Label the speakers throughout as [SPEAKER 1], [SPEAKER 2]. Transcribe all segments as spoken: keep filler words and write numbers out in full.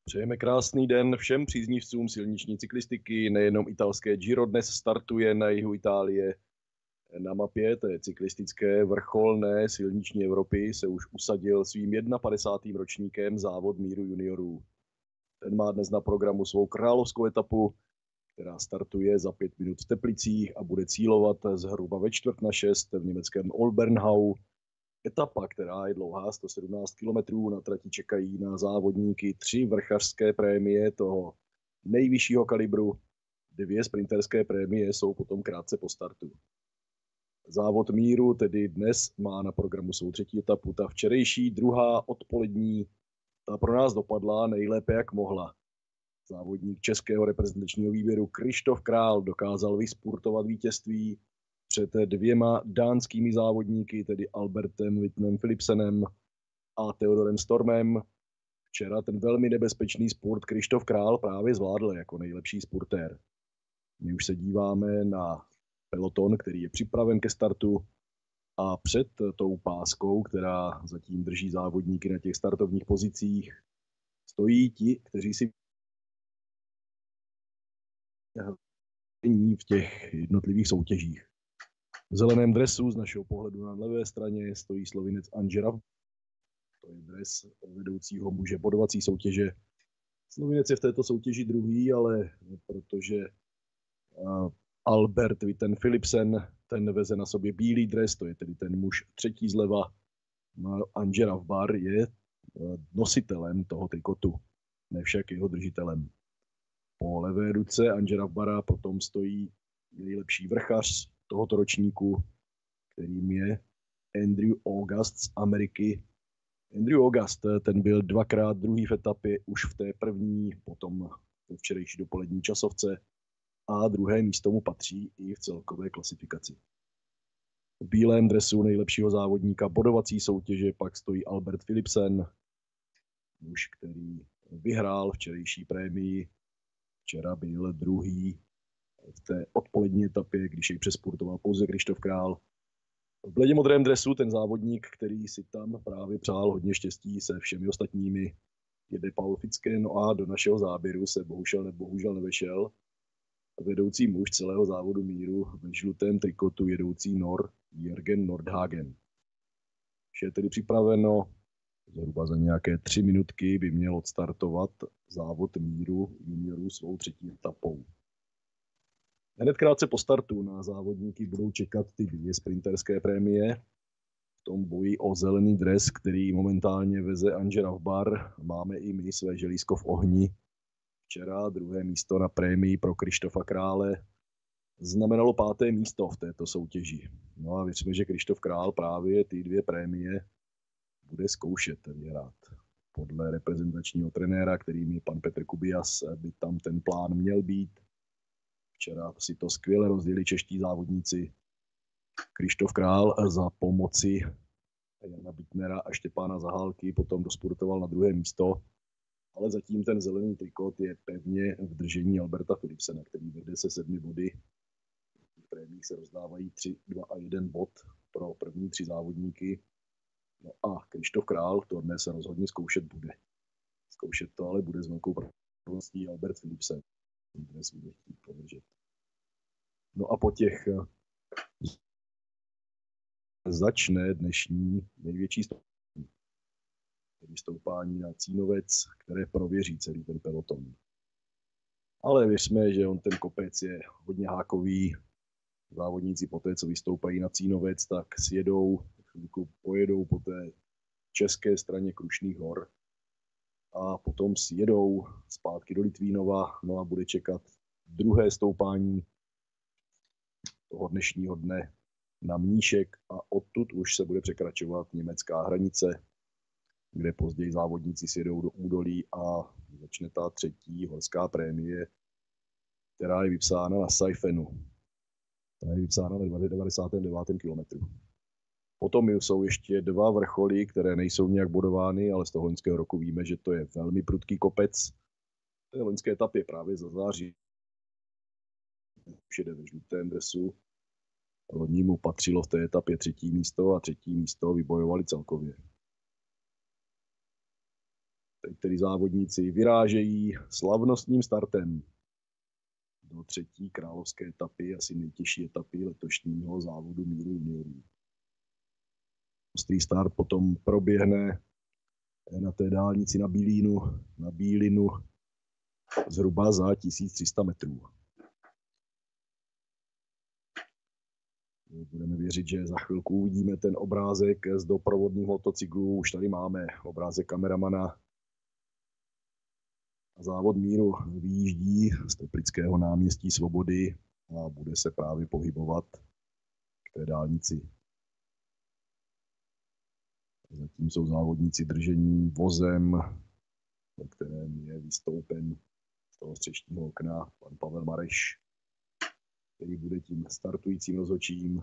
[SPEAKER 1] Přejeme krásný den všem příznivcům silniční cyklistiky, nejenom italské Giro dnes startuje na jihu Itálie. Na mapě té cyklistické vrcholné silniční Evropy se už usadil svým padesátým prvním ročníkem závod míru juniorů. Ten má dnes na programu svou královskou etapu, která startuje za pět minut v Teplicích a bude cílovat zhruba ve čtvrt na šest v německém Olbernhau. Etapa, která je dlouhá sto sedmnáct kilometrů, na trati čekají na závodníky tři vrchařské prémie toho nejvyššího kalibru. Dvě sprinterské prémie jsou potom krátce po startu. Závod míru tedy dnes má na programu svou třetí etapu. Ta včerejší, druhá odpolední, ta pro nás dopadla nejlépe, jak mohla. Závodník českého reprezentačního výběru Krištof Král dokázal vyspurtovat vítězství před dvěma dánskými závodníky, tedy Albertem Wittnem Philipsenem a Theodorem Stormem. Včera ten velmi nebezpečný spurt Krištof Král právě zvládl jako nejlepší spurtér. My už se díváme na peloton, který je připraven ke startu, a před tou páskou, která zatím drží závodníky na těch startovních pozicích, stojí ti, kteří si v těch jednotlivých soutěžích. V zeleném dresu z našeho pohledu na levé straně stojí Slovinec Andžera. To je dres vedoucího muže bodovací soutěže. Slovinec je v této soutěži druhý, ale protože Albert Witten Philipsen, ten veze na sobě bílý dres, to je tedy ten muž třetí zleva. Andžera Bar je nositelem toho trikotu, ne však jeho držitelem. Po levé ruce Andžera Bara potom stojí nejlepší vrchař tohoto ročníku, kterým je Andrew August z Ameriky. Andrew August, ten byl dvakrát druhý v etapě, už v té první, potom ve včerejší dopolední časovce, a druhé místo mu patří i v celkové klasifikaci. V bílém dresu nejlepšího závodníka bodovací soutěže pak stojí Albert Philipsen, muž, který vyhrál včerejší prémii. Včera byl druhý v té odpolední etapě, když jej přespurtoval pouze Krištof Král. V bledě modrém dresu ten závodník, který si tam právě přál hodně štěstí se všemi ostatními, jede Paul Fitzke, no a do našeho záběru se bohužel, bohužel nevešel vedoucí muž celého závodu míru ve žlutém trikotu jedoucí Nor Jürgen Nordhagen. Vše je tedy připraveno, zhruba za nějaké tři minutky by měl odstartovat závod míru juniorů svou třetí etapou. Hned krátce po startu na závodníky budou čekat ty dvě sprinterské prémie. V tom boji o zelený dres, který momentálně veze Andžera Bar, máme i my své želízko v ohni. Včera druhé místo na prémii pro Krištofa Krále znamenalo páté místo v této soutěži. No a věříme, že Krištof Král právě ty dvě prémie bude zkoušet vyhrát. Podle reprezentačního trenéra, kterým je pan Petr Kubias, by tam ten plán měl být. Včera si to skvěle rozdělili čeští závodníci. Krištof Král za pomoci Jana Bittnera a Štěpána Zahálky potom dospurtoval na druhé místo, ale zatím ten zelený trikot je pevně v držení Alberta Philipsena, který vede se sedmi body. V prémiích se rozdávají tři, dva a jeden bod pro první tři závodníky. No a Krištof Král to dnes se rozhodně zkoušet bude. Zkoušet to ale bude s velkou pravděpodobností Albert Philipsen. Dnes bude chtít podržet. No a po těch začne dnešní největší stoupání, tedy stoupání na Cínovec, které prověří celý ten peloton. Ale věřme, že on ten kopec je hodně hákový. Závodníci poté, co vystoupají na Cínovec, tak sjedou, chvilku pojedou po té české straně Krušných hor a potom sjedou zpátky do Litvínova, no a bude čekat druhé stoupání toho dnešního dne na Mníšek a odtud už se bude překračovat německá hranice, kde později závodníci sjedou do údolí a začne ta třetí horská prémie, která je vypsána na Saifenu. Ta je vypsána na devadesátém devátém kilometru. Potom jsou ještě dva vrcholy, které nejsou nějak bodovány, ale z toho loňského roku víme, že to je velmi prudký kopec. V té loňské etapě právě za září už jede ve žlutém dresu. Loni mu patřilo v té etapě třetí místo a třetí místo vybojovali celkově. Teď tedy závodníci vyrážejí slavnostním startem do třetí královské etapy, asi nejtěžší etapy letošního závodu míru juniorů. Ostrý start potom proběhne na té dálnici na Bílínu, na Bílinu zhruba za tisíc tři sta metrů. Budeme věřit, že za chvilku uvidíme ten obrázek z doprovodných motocyklů. Už tady máme obrázek kameramana. Závod míru vyjíždí z Teplického náměstí Svobody a bude se právě pohybovat k té dálnici. Zatím jsou závodníci držení vozem, ve kterém je vystoupen z toho střešního okna pan Pavel Mareš, který bude tím startujícím rozhodčím.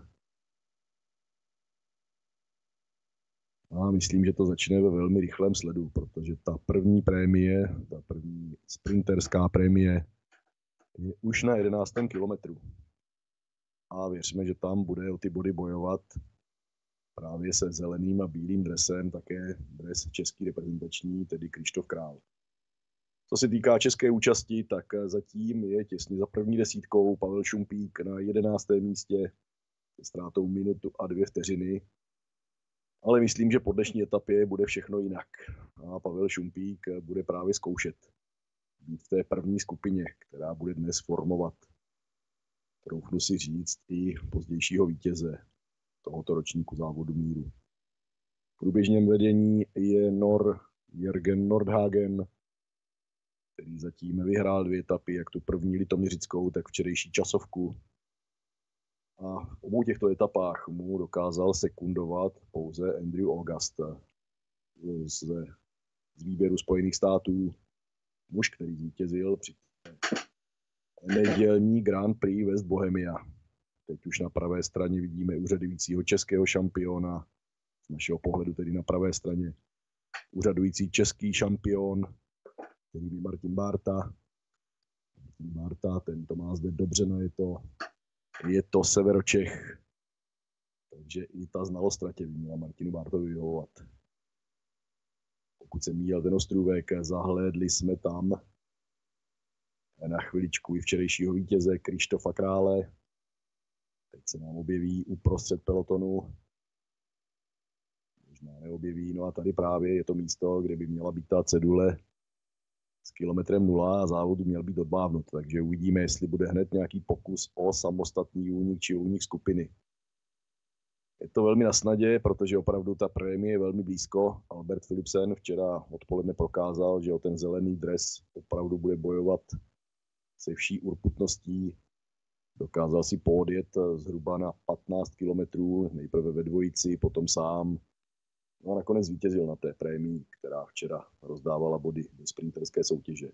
[SPEAKER 1] A myslím, že to začne ve velmi rychlém sledu, protože ta první prémie, ta první sprinterská prémie je už na jedenáctém kilometru. A věřme, že tam bude o ty body bojovat právě se zeleným a bílým dresem, také dres český reprezentační, tedy Krištof Král. Co se týká české účasti, tak zatím je těsně za první desítkou Pavel Šumpík na jedenáctém místě se ztrátou minutu a dvě vteřiny. Ale myslím, že po dnešní etapě bude všechno jinak. A Pavel Šumpík bude právě zkoušet být v té první skupině, která bude dnes formovat, troufnu si říct, i pozdějšího vítěze tohoto ročníku závodu míru. V průběžném vedení je Nor Jürgen Nordhagen, který zatím vyhrál dvě etapy, jak tu první litoměřickou, tak včerejší časovku. A v obou těchto etapách mu dokázal sekundovat pouze Andrew August z, z výběru Spojených států, muž, který zvítězil při nedělní Grand Prix West Bohemia. Teď už na pravé straně vidíme úřadujícího českého šampiona, z našeho pohledu tedy na pravé straně úřadující český šampion, který je Martin Bárta. Martin Bárta, ten to má zde dobře najeto. Je to Severočech, takže i ta znalost tratě by měla Martinu Bártovi vyhovovat. Pokud se míjel ten ostrůvek, zahlédli jsme tam na chviličku i včerejšího vítěze Krištofa Krále. Teď se nám objeví uprostřed pelotonu. Možná neobjeví, no a tady právě je to místo, kde by měla být ta cedule s kilometrem nula a závod měl být odbávnut, takže uvidíme, jestli bude hned nějaký pokus o samostatný únik či únik skupiny. Je to velmi na snadě, protože opravdu ta prémie je velmi blízko. Albert Philipsen včera odpoledne prokázal, že o ten zelený dres opravdu bude bojovat se vší urputností. Dokázal si podjet zhruba na patnáct kilometrů, nejprve ve dvojici, potom sám. No a nakonec vítězil na té prémii, která včera rozdávala body do sprinterské soutěže.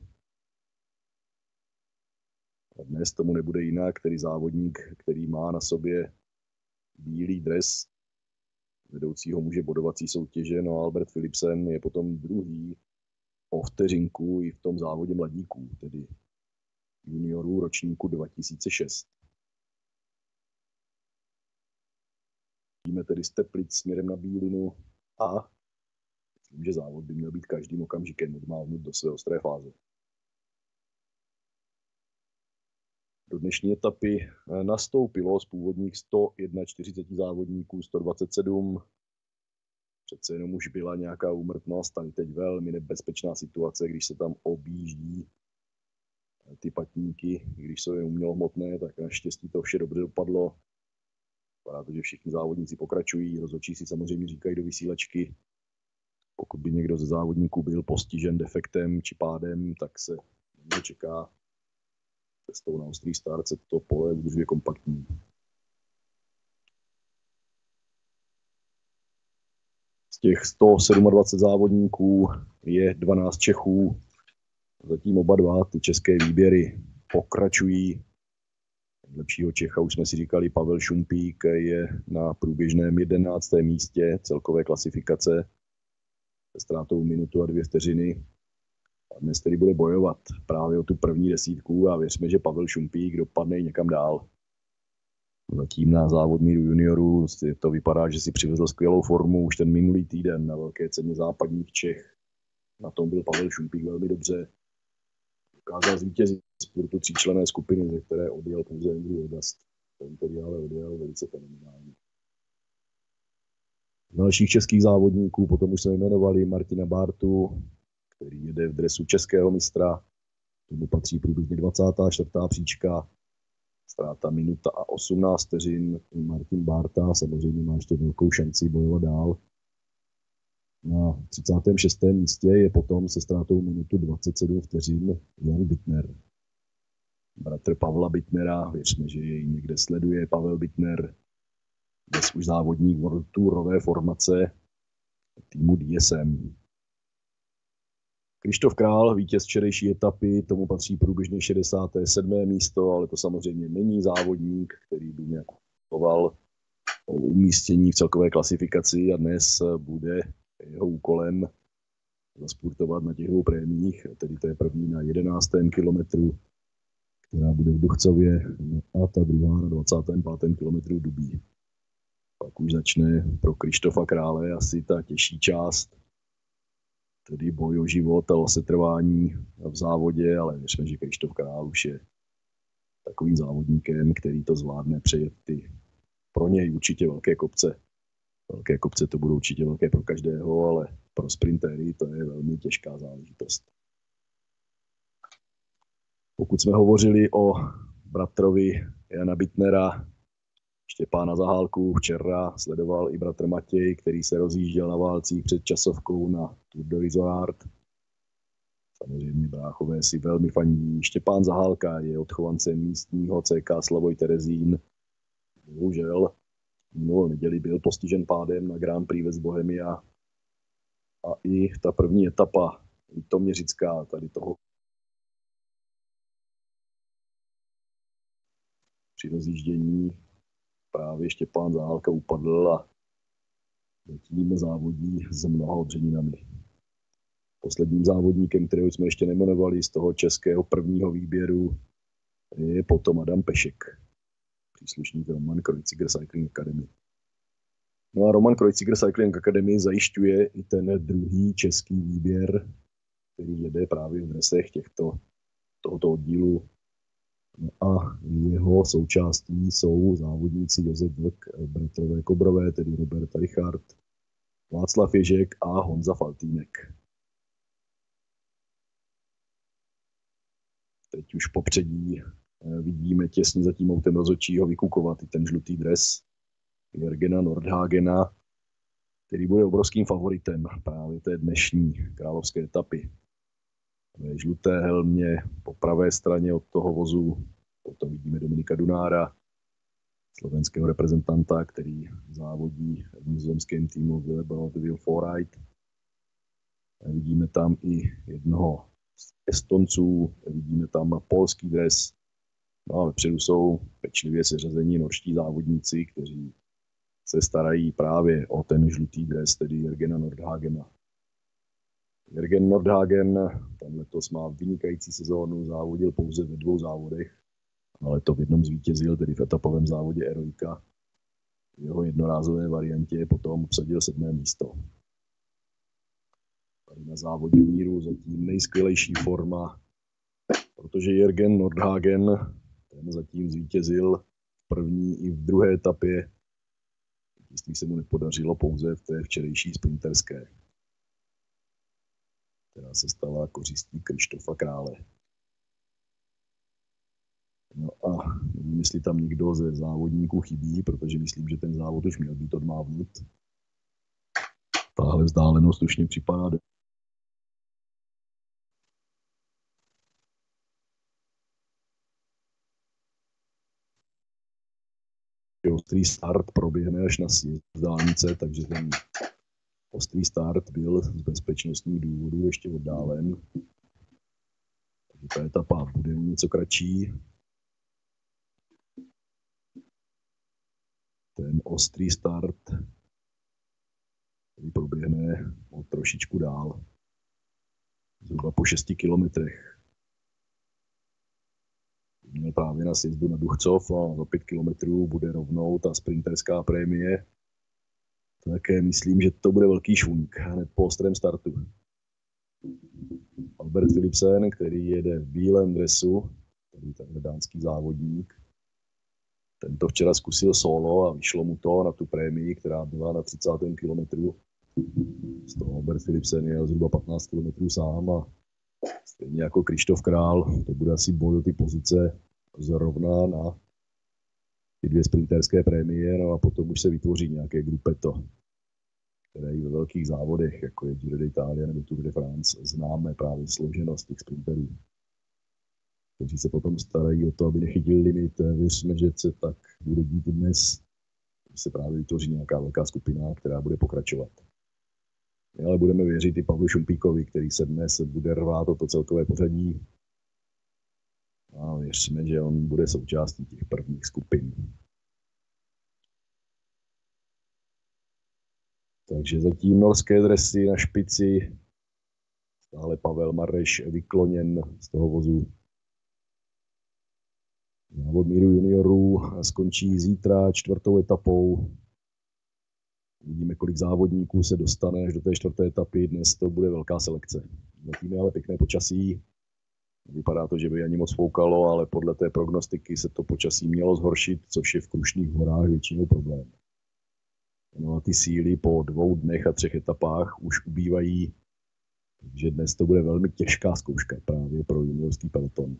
[SPEAKER 1] A dnes tomu nebude jinak, který závodník, který má na sobě bílý dres vedoucího muže bodovací soutěže, no Albert Philipsen je potom druhý o vteřinku i v tom závodě mladíků, tedy juniorů ročníku dva tisíce šest. Vidíme tedy z Teplic směrem na Bílinu a myslím, že závod by měl být každým okamžikem odmávnut do své ostré fáze. Do dnešní etapy nastoupilo z původních sto čtyřicet jedna závodníků sto dvacet sedm. Přece jenom už byla nějaká úmrtnost, tady teď velmi nebezpečná situace, když se tam objíždí ty patníky, když jsou jen umělohmotné, tak naštěstí to vše dobře dopadlo. Protože všichni závodníci pokračují, rozhodčí si samozřejmě říkají do vysílačky. Pokud by někdo ze závodníků byl postižen defektem či pádem, tak se někdo čeká cestou na ostrý start, se to pole udržuje kompaktní. Z těch sto dvacet sedm závodníků je dvanáct Čechů. Zatím oba dva ty české výběry pokračují. Lepšího Čecha, už jsme si říkali, Pavel Šumpík je na průběžném jedenáctém místě celkové klasifikace se ztrátou minutu a dvě vteřiny. A dnes tedy bude bojovat právě o tu první desítku a věřme, že Pavel Šumpík dopadne někam dál. Zatím na závod míru juniorů to vypadá, že si přivezl skvělou formu už ten minulý týden na velké ceně západních Čech. Na tom byl Pavel Šumpík velmi dobře. Dokázal zvítězit spurtu tříčlenné skupiny, ze které odjel pouze Andrew August. Ten tedy ale odjel velice fenomenálně. Z dalších českých závodníků potom už jsme jmenovali Martina Bártu, který jede v dresu českého mistra. Tomu patří průběžně dvacátá čtvrtá příčka. Ztráta minuta a osmnáct vteřin. Martin Bárta samozřejmě má ještě velkou šanci bojovat dál. Na třicátém šestém místě je potom se ztrátou minutu dvacet sedm vteřin Jan Bittner. Bratr Pavla Bittnera, věřme, že jej někde sleduje. Pavel Bittner, dnes už závodník World Tourové formace týmu D S M. Krištof Král, vítěz včerejší etapy, tomu patří průběžně šedesáté sedmé místo, ale to samozřejmě není závodník, který by nějak uvažoval o umístění v celkové klasifikaci a dnes bude jeho úkolem zaspurtovat na těch dvou prémiích, tedy to je první na jedenáctém kilometru, která bude v Duchcově, a ta druhá na dvacátém pátém kilometru Dubí. Pak už začne pro Krištofa Krále asi ta těžší část, tedy boj o život a o setrvání v závodě, ale věřme, že Krištof Král už je takovým závodníkem, který to zvládne přejet ty pro něj určitě velké kopce. Velké kopce to budou určitě velké pro každého, ale pro sprintéry to je velmi těžká záležitost. Pokud jsme hovořili o bratrovi Jana Bittnera, Štěpána Zahálku, včera sledoval i bratr Matěj, který se rozjížděl na válcích před časovkou na Tour de Izoard. Samozřejmě bráchové si velmi fandí. Štěpán Zahálka je odchovancem místního C K Slavoj Terezín. Bohužel minulou neděli byl postižen pádem na Grand Prix West Bohemia a i ta první etapa litoměřická tady toho při rozjíždění právě Štěpán Zahálka upadl a zatím závodí s mnoha odřeninami. Posledním závodníkem, kterého jsme ještě nejmenovali z toho českého prvního výběru, je potom Adam Pešek, příslušník Roman Kreuziger Cycling Academy. No a Roman Kreuziger Cycling Academy zajišťuje i ten druhý český výběr, který jede právě v dresech těchto, tohoto oddílu. No a jeho součástí jsou závodníci Josef Vlk, bratrové Kobrové, tedy Robert Richard, Václav Ježek a Honza Faltýnek. Teď už popředí vidíme těsně za tím autem rozhodčího vykukovat i ten žlutý dres Jürgena Nordhagena, který bude obrovským favoritem právě té dnešní královské etapy. Ve žluté helmě po pravé straně od toho vozu potom vidíme Dominika Dunára, slovenského reprezentanta, který závodí v nizozemském týmu Will Forride. Vidíme tam i jednoho z Estonců, vidíme tam polský dres. No a vepředu jsou pečlivě seřazení norští závodníci, kteří se starají právě o ten žlutý dres, tedy Jürgena Nordhagena. Jürgen Nordhagen tam letos má vynikající sezónu, závodil pouze ve dvou závodech, ale to v jednom zvítězil, tedy v etapovém závodě Eroika. V jeho jednorázové variantě potom obsadil sedmé místo. Tady na závodě míru zatím nejskvělejší forma, protože Jürgen Nordhagen ten zatím zvítězil v první i v druhé etapě. Vítězství se mu nepodařilo pouze v té včerejší sprinterské, která se stala kořistí Krištofa Krále. No a nevím, jestli tam někdo ze závodníků chybí, protože myslím, že ten závod už měl být odmávnut. Tahle vzdálenost už mě připadá. Ostrý start proběhne až na sjezd dálnice, takže ten ostrý start byl z bezpečnostních důvodů ještě oddálen. Takže ta etapa bude něco kratší. Ten ostrý start který proběhne o trošičku dál. Zhruba po šesti kilometrech. Měl právě na sjezdu na Duchcov a za pět kilometrů bude rovnou ta sprinterská prémie. Také myslím, že to bude velký švunk hned po ostrém startu. Albert Philipsen, který jede v bílém dresu, který ten dánský závodník. Ten to včera zkusil solo a vyšlo mu to na tu prémii, která byla na třicátém kilometru. Z toho Albert Philipsen jel zhruba patnáct kilometrů sám a stejně jako Krištof Král, to bude asi boj o ty pozice zrovna na ty dvě sprinterské prémie, no a potom už se vytvoří nějaké grupeto, které i ve velkých závodech, jako je Giro d'Italia nebo Tour de France, známe právě složenost těch sprinterů, kteří se potom starají o to, aby nechytili limit. Věříme, že se tak bude dít dnes, že se právě vytvoří nějaká velká skupina, která bude pokračovat. My ale budeme věřit i Pavlu Šumpíkovi, který se dnes bude rvát o to celkové pořadí. A věříme, že on bude součástí těch prvních skupin. Takže zatím norské dresy na špici. Stále Pavel Mareš vykloněn z toho vozu. Závod míru juniorů skončí zítra čtvrtou etapou. Uvidíme, kolik závodníků se dostane až do té čtvrté etapy. Dnes to bude velká selekce. Zatím je ale pěkné počasí. Vypadá to, že by ani moc foukalo, ale podle té prognostiky se to počasí mělo zhoršit, což je v Krušných horách většinou problém. No a ty síly po dvou dnech a třech etapách už ubývají, takže dnes to bude velmi těžká zkouška právě pro juniorský peloton.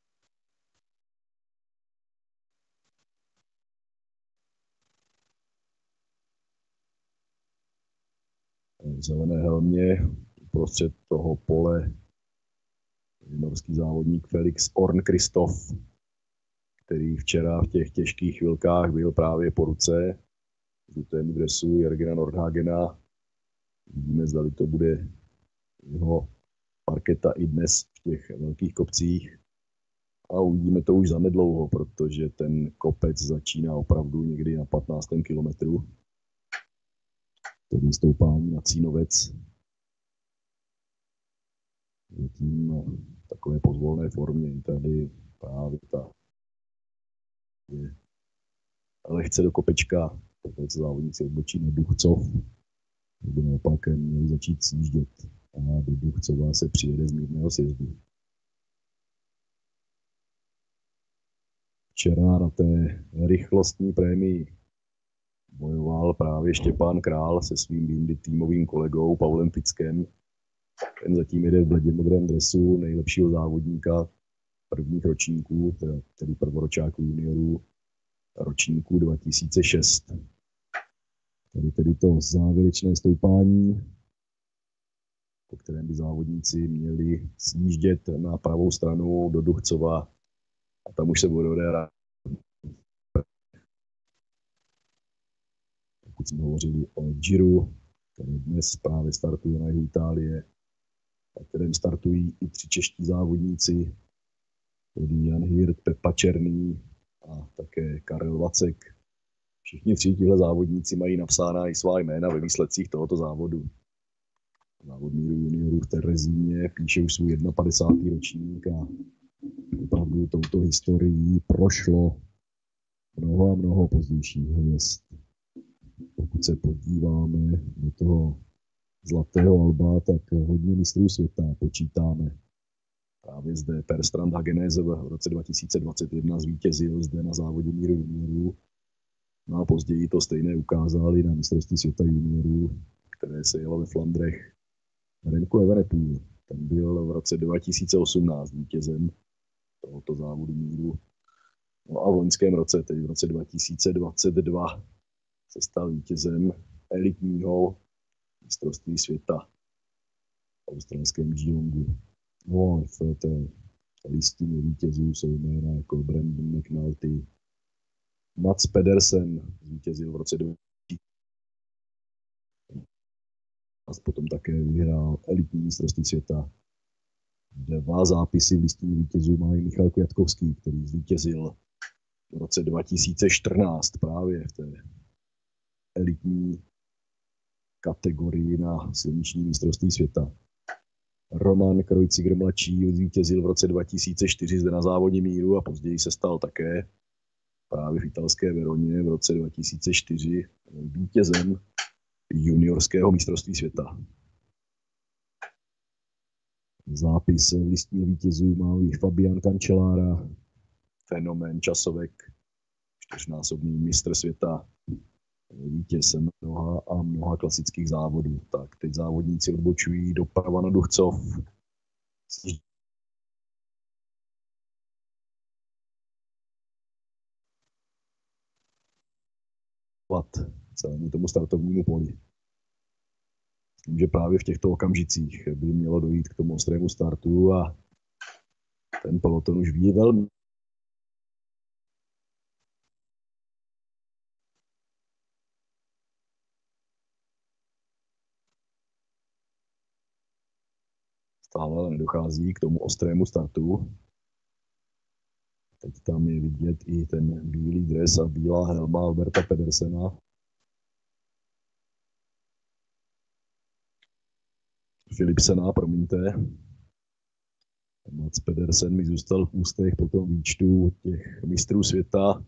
[SPEAKER 1] V zelené helmě uprostřed toho pole norský závodník Felix Orn Kristof, který včera v těch těžkých chvilkách byl právě po ruce v žlutému dresu Jörgena Nordhagena. Vidíme, zda to bude jeho parketa i dnes v těch velkých kopcích. A uvidíme to už zanedlouho, protože ten kopec začíná opravdu někdy na patnáctém kilometru. To je stoupání na Cínovec. Zatím v takové pozvolné formě tady právě ta je lehce do kopečka, protože závodníci odbočí na Duchcov, kde naopak měli začít sjíždět a do Duchcova se přijede z mírného sjezdu. Včera na té rychlostní prémii bojoval právě Štěpán Král se svým týmovým kolegou Pavlem Pickem. Ten zatím jede v bledě modrém dresu nejlepšího závodníka prvních ročníků, tedy prvoročáků juniorů ročníku dva tisíce šest. Tady tedy to závěrečné stoupání, po kterém by závodníci měli sjíždět na pravou stranu do Duchcova a tam už se bude odehrát. Pokud jsme hovořili o Giro, který dnes právě startuje na jihu Itálie, na kterém startují i tři čeští závodníci, tedy Jan Hirt, Pepa Černý a také Karel Vacek. Všichni tři tihle závodníci mají napsána i svá jména ve výsledcích tohoto závodu. Závod míru juniorů v Terezíně píše už svůj padesátý první ročník a opravdu touto historií prošlo mnoho a mnoho pozdějších hvězd. Pokud se podíváme do toho zlatého alba, tak hodně mistrů světa počítáme. Právě zde Per Strand Hagenese v roce dva tisíce dvacet jedna zvítězil zde na závodě míru juniorů. No a později to stejné ukázali na mistrovství světa juniorů, které se jelo ve Flandrech. Remco Evenepoel, ten byl v roce dva tisíce osmnáct vítězem tohoto závodu míru. No a v loňském roce, tedy v roce dva tisíce dvacet dva, se stal vítězem elitního mistrovství světa v australském Geelongu. No a v té listině vítězů jsou jména jako Brandon McNulty, Mats Pedersen vítězil v roce dva tisíce a potom také vyhrál elitní mistrovství světa. Dva zápisy v listině vítězů má i Michal Kwiatkowski, který zvítězil v roce dva tisíce čtrnáct právě v té elitní kategorii na silniční mistrovství světa. Roman Kreuziger mladší zvítězil v roce dva tisíce čtyři zde na závodě míru a později se stal také právě v italské Veroně v roce dva tisíce čtyři vítězem juniorského mistrovství světa. Zápis v listině vítězů má i Fabian Cancellara, fenomén časovek, čtyřnásobný mistr světa, vítěz mnoha a mnoha klasických závodů. Tak teď závodníci odbočují doprava na Duchcov. Celému tomu startovnímu poli. Myslím, že právě v těchto okamžicích by mělo dojít k tomu ostrému startu a ten peloton už ví velmi. Stále nedochází k tomu ostrému startu. Teď tam je vidět i ten bílý dres a bílá helma Alberta Pedersena. Philipsena, promiňte. Mats Pedersen mi zůstal v ústech po tom výčtu těch mistrů světa.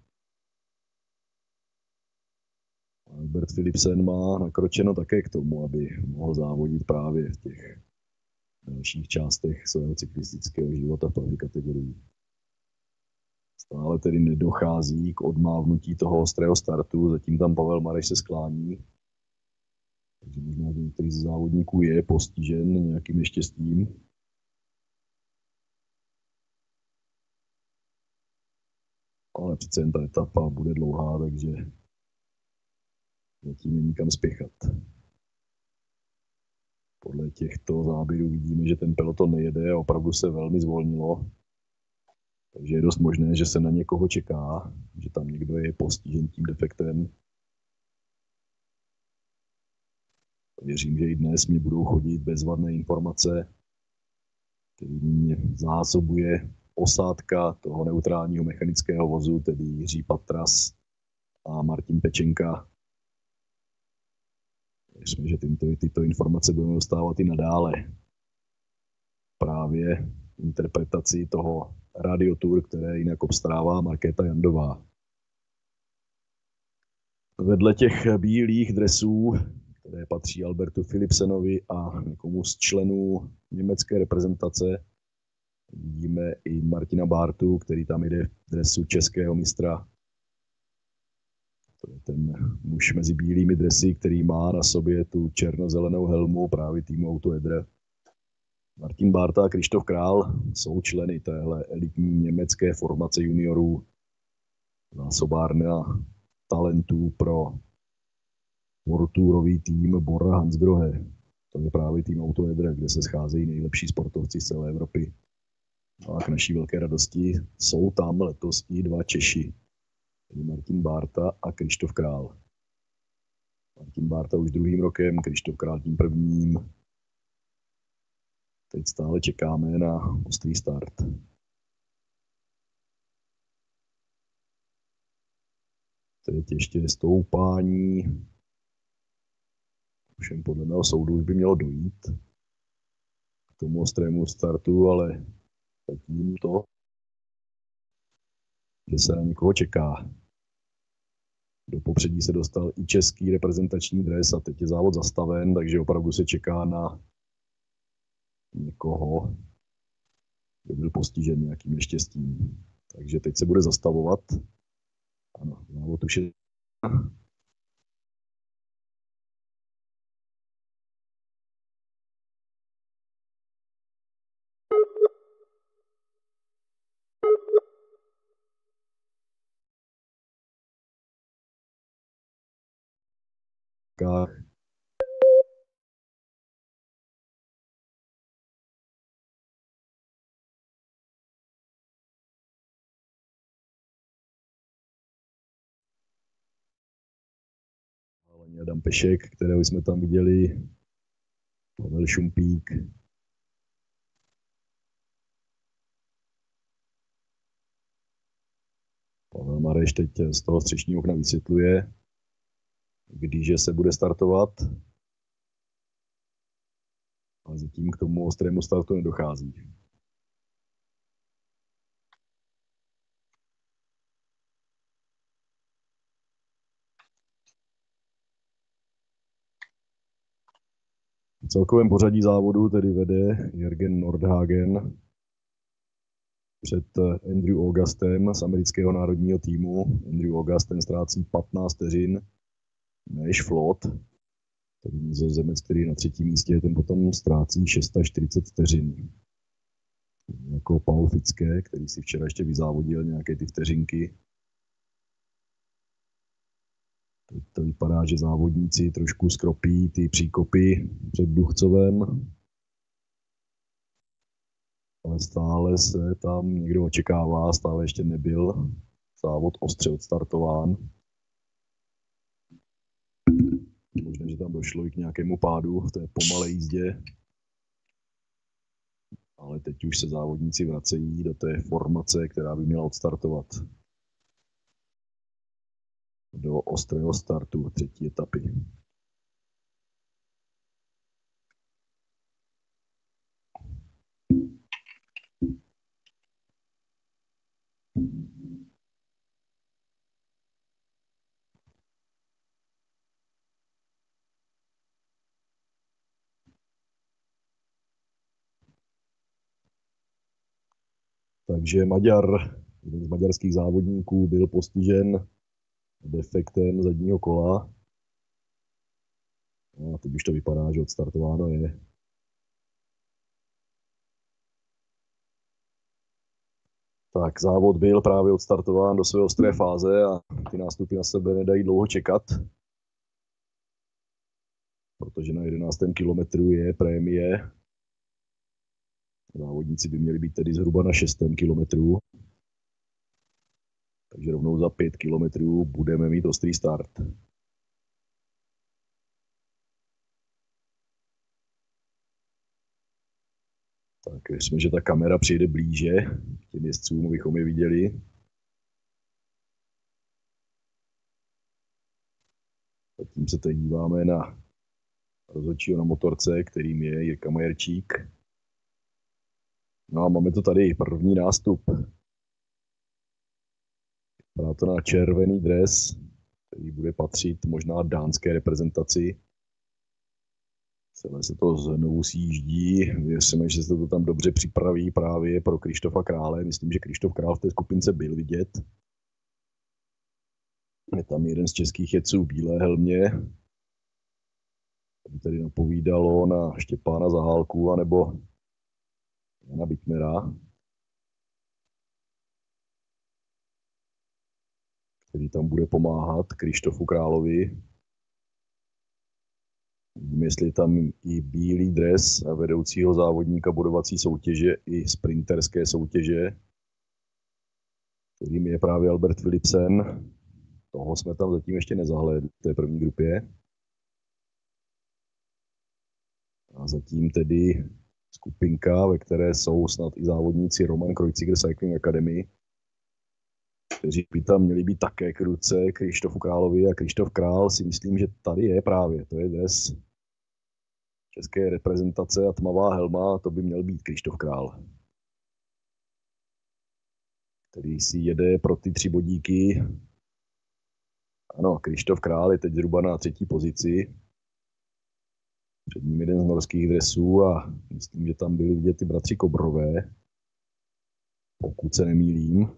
[SPEAKER 1] Albert Philipsen má nakročeno také k tomu, aby mohl závodit právě v těch dalších částech svého cyklistického života v první kategorii. Stále tedy nedochází k odmávnutí toho ostrého startu, zatím tam Pavel Mareš se sklání. Takže možná, že některý z závodníků je postižen nějakým neštěstím. Ale přece jen ta etapa bude dlouhá, takže zatím není kam spěchat. Podle těchto záběrů vidíme, že ten peloton nejede a opravdu se velmi zvolnilo. Takže je dost možné, že se na někoho čeká, že tam někdo je postižen tím defektem. Věřím, že i dnes mi budou chodit bezvadné informace, který mě zásobuje osádka toho neutrálního mechanického vozu, tedy Jiří Patras a Martin Pečenka. Věřím, že tyto, tyto informace budeme dostávat i nadále. Právě interpretaci toho radiotour, které jinak obstarává Markéta Jandová. Vedle těch bílých dresů, které patří Albertu Philipsenovi a někomu z členů německé reprezentace, vidíme i Martina Bártu, který tam jde v dresu českého mistra. To je ten muž mezi bílými dresy, který má na sobě tu černozelenou helmu právě týmu Autoedr. Martin Bárta a Krištof Král jsou členy téhle elitní německé formace juniorů. Zásobárna talentů pro worldtourový tým Bora Hansgrohe. To je právě tým Autoedr, kde se scházejí nejlepší sportovci z celé Evropy. A k naší velké radosti jsou tam letos i dva Češi. Martin Bárta a Krištof Král. Martin Bárta už druhým rokem, Krištof Král tím prvním. Teď stále čekáme na ostrý start. Teď ještě stoupání. Všem podle mého soudu už by mělo dojít k tomu ostrému startu, ale zatím to, že se na někoho čeká. Do popředí se dostal i český reprezentační dres a teď je závod zastaven, takže opravdu se čeká na někoho, kdo byl postižen nějakým neštěstím. Takže teď se bude zastavovat. Ano, závod už je. Adam Pešek, kterého jsme tam viděli, Pavel Šumpík. Pavel Mareš teď z toho střešního okna vysvětluje, když se bude startovat, ale zatím k tomu ostrému startu nedochází. V celkovém pořadí závodu tedy vede Jürgen Nordhagen před Andrew Augustem z amerického národního týmu. Andrew August ten ztrácí patnáct vteřin než Flot. Tedy Nizozemec, který je na třetím místě, ten potom ztrácí čtyřicet šest vteřin. Jako Paul Fitzke, který si včera ještě vyzávodil nějaké ty vteřinky. Teď to vypadá, že závodníci trošku skropí ty příkopy před Duchcovem. Ale stále se tam někdo očekává, stále ještě nebyl závod ostře odstartován. Možná, že tam došlo i k nějakému pádu v té pomalé jízdě. Ale teď už se závodníci vracejí do té formace, která by měla odstartovat do ostrého startu třetí etapy. Takže Maďar, jeden z maďarských závodníků, byl postižen defektem zadního kola. A teď už to vypadá, že odstartováno je. Tak závod byl právě odstartován do své ostré fáze a ty nástupy na sebe nedají dlouho čekat. Protože na jedenáctém kilometru je prémie. Závodníci by měli být tedy zhruba na šestém kilometru. Takže rovnou za pět kilometrů budeme mít ostrý start. Tak věřme, že ta kamera přijde blíže k těm jezdcům, abychom je viděli. Zatím se teď díváme na rozhodčího na motorce, kterým je Jirka Majerčík. No a máme to tady, první nástup. Vypadá to na červený dres, který bude patřit možná dánské reprezentaci. Celé se to znovu sjíždí. Věříme, že se to tam dobře připraví právě pro Krištofa Krále. Myslím, že Krištof Král v té skupince byl vidět. Je tam jeden z českých jezdců v bílé helmě. Tady tady napovídalo na Štěpána Zahálku anebo Jana Bittnera, který tam bude pomáhat Krištofu Královi. Vidím, jestli je tam i bílý dres vedoucího závodníka bodovací soutěže i sprinterské soutěže, kterým je právě Albert Philipsen. Toho jsme tam zatím ještě nezahlédli v té první grupě. A zatím tedy skupinka, ve které jsou snad i závodníci Roman Kreuziger Cycling Academy, kteří by tam měli být také k ruce Krištofu Královi, a Krištof Král si myslím, že tady je právě, to je dres české reprezentace a tmavá helma, to by měl být Krištof Král, který si jede pro ty tři bodíky. Ano, Krištof Král je teď zhruba na třetí pozici. Před ním jeden z norských dresů a myslím, že tam byli vidět ty bratři Kobrové, pokud se nemýlím.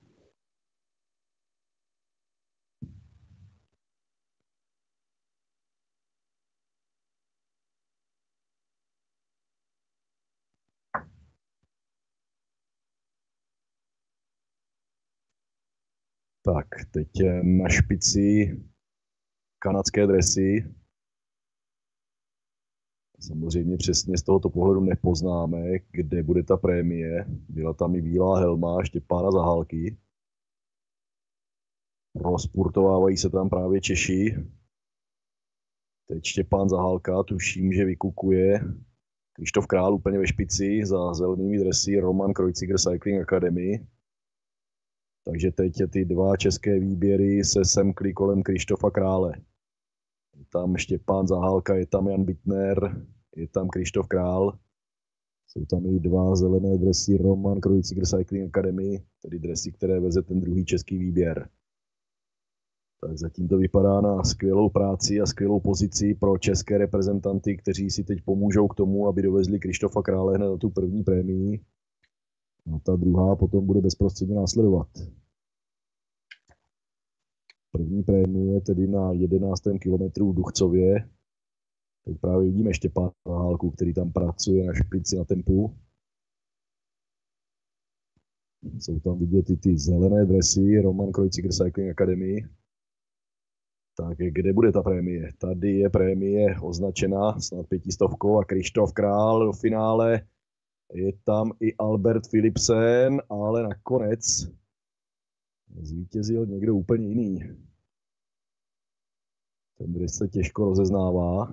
[SPEAKER 1] Tak, teď na špici kanadské dresy. Samozřejmě přesně z tohoto pohledu nepoznáme, kde bude ta prémie. Byla tam i bílá helma Štěpána Zahálky. Rozpurtovávají se tam právě Češi. Teď Štěpán Zahálka, tuším, že vykukuje Krištof Král úplně ve špici za zelenými dresy Roman Kreuziger Cycling Academy. Takže teď ty dva české výběry se semkly kolem Krištofa Krále. Je tam Štěpán Zahálka, je tam Jan Bittner, je tam Krištof Král. Jsou tam i dva zelené dresy Roman Kreuziger Cycling Academy, tedy dresy, které veze ten druhý český výběr. Tak zatím to vypadá na skvělou práci a skvělou pozici pro české reprezentanty, kteří si teď pomůžou k tomu, aby dovezli Krištofa Krále hned na tu první prémii. A ta druhá potom bude bezprostředně následovat. První prémie tedy na jedenáctém kilometru v Duchcově. Teď právě vidíme Štěpána Hálku, který tam pracuje na špici na tempu. Jsou tam vidět i ty zelené dresy Roman Kreuziger Cycling Academy. Tak kde bude ta prémie? Tady je prémie označena snad pětistovkou a Krištof Král do finále. Je tam i Albert Philipsen, ale nakonec zvítězil někdo úplně jiný. Ten dres se těžko rozeznává.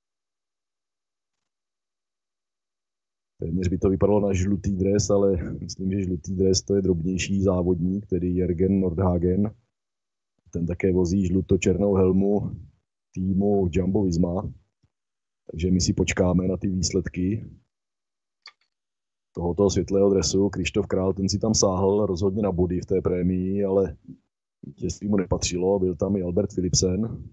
[SPEAKER 1] Téměř by to vypadalo na žlutý dres, ale myslím, že žlutý dres to je drobnější závodník, tedy Jürgen Nordhagen. Ten také vozí žluto-černou helmu týmu Jumbo Visma. Takže my si počkáme na ty výsledky tohoto světlého dresu. Krištof Král, ten si tam sáhl rozhodně na body v té prémii, ale vítězství mu nepatřilo. Byl tam i Albert Philipsen.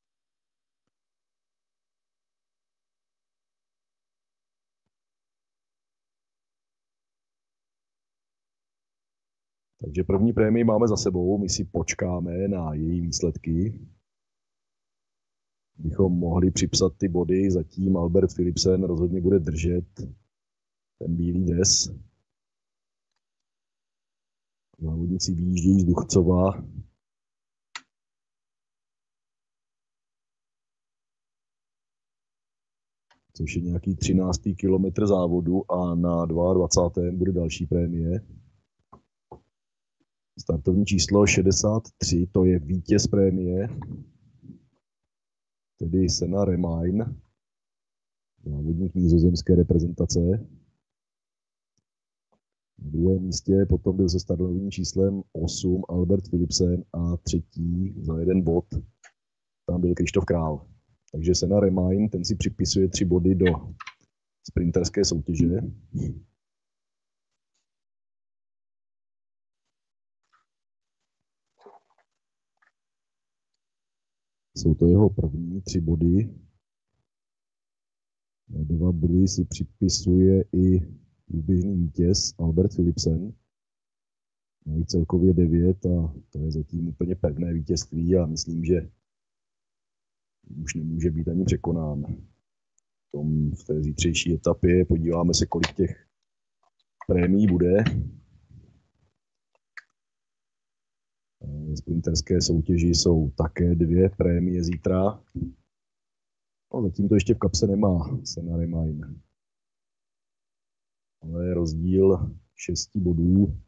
[SPEAKER 1] Takže první prémii máme za sebou, my si počkáme na její výsledky. Bychom mohli připsat ty body, zatím Albert Philipsen rozhodně bude držet ten bílý dres. Závodníci vyjíždějí z Duchcova. Což je nějaký třináctý kilometr závodu a na dvacátém druhém bude další prémie. Startovní číslo šedesát tři, to je vítěz prémie, tedy Senna Remain, závodník nizozemské reprezentace. Na druhém místě potom byl se startovním číslem osm Albert Philipsen a třetí za jeden bod tam byl Krištof Král. Takže Senna Remain, ten si připisuje tři body do sprinterské soutěže. Jsou to jeho první tři body. Dva body si připisuje i průběžný vítěz Albert Philipsen. Mají celkově devět a to je zatím úplně pevné vítězství a myslím, že už nemůže být ani překonán. V, tom, v té zítřejší etapě podíváme se, kolik těch prémií bude. V sprinterské soutěži jsou také dvě prémie zítra. No, zatím to ještě v kapse nemá Senna Remain. Ale rozdíl šesti bodů.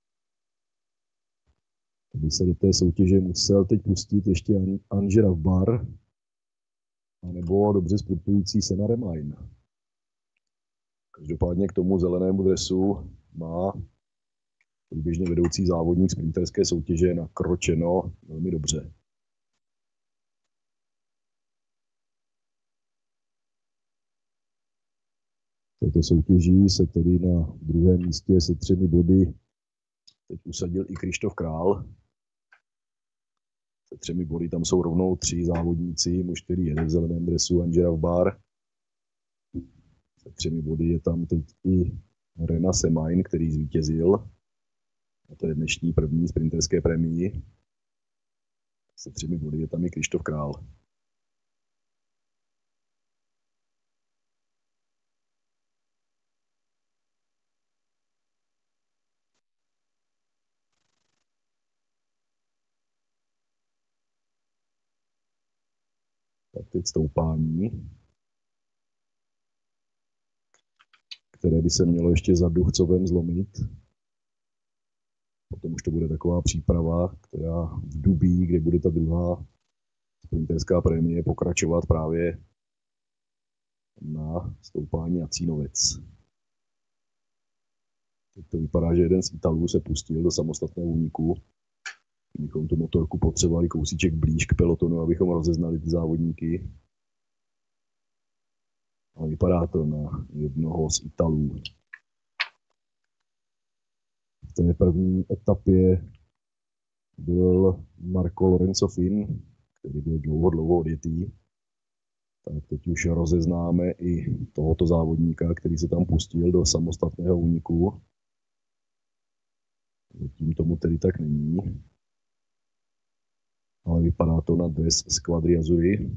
[SPEAKER 1] By se do té soutěže musel teď pustit ještě Angera Bar, anebo dobře sprintující Senna Remain. Každopádně k tomu zelenému dresu má průběžně vedoucí závodník sprinterské soutěže nakročeno velmi dobře. V této soutěži se tedy na druhém místě se třemi body teď usadil i Krištof Král. Se třemi body tam jsou rovnou tři závodníci, muž, který jede v zeleném dresu, Angera Bar. Se třemi body je tam teď i Rena Semain, který zvítězil. A to je dnešní první sprinterské prémii. Se třemi body je tam i Krištof Král. Tak teď stoupání, které by se mělo ještě za Duchcovem zlomit. Potom už to bude taková příprava, která v Dubí, kde bude ta druhá sprinterská prémie, pokračovat právě na stoupání na Cínovec. Teď to vypadá, že jeden z Italů se pustil do samostatného úniku. Bychom tu motorku potřebovali kousíček blíž k pelotonu, abychom rozeznali ty závodníky. A vypadá to na jednoho z Italů. V té první etapě byl Marco Lorenzo Fin, který byl dlouho, dlouho odjetý. Tak teď už rozeznáme i tohoto závodníka, který se tam pustil do samostatného úniku. Zatím tomu tedy tak není. Ale vypadá to na dres Squadry Azzurri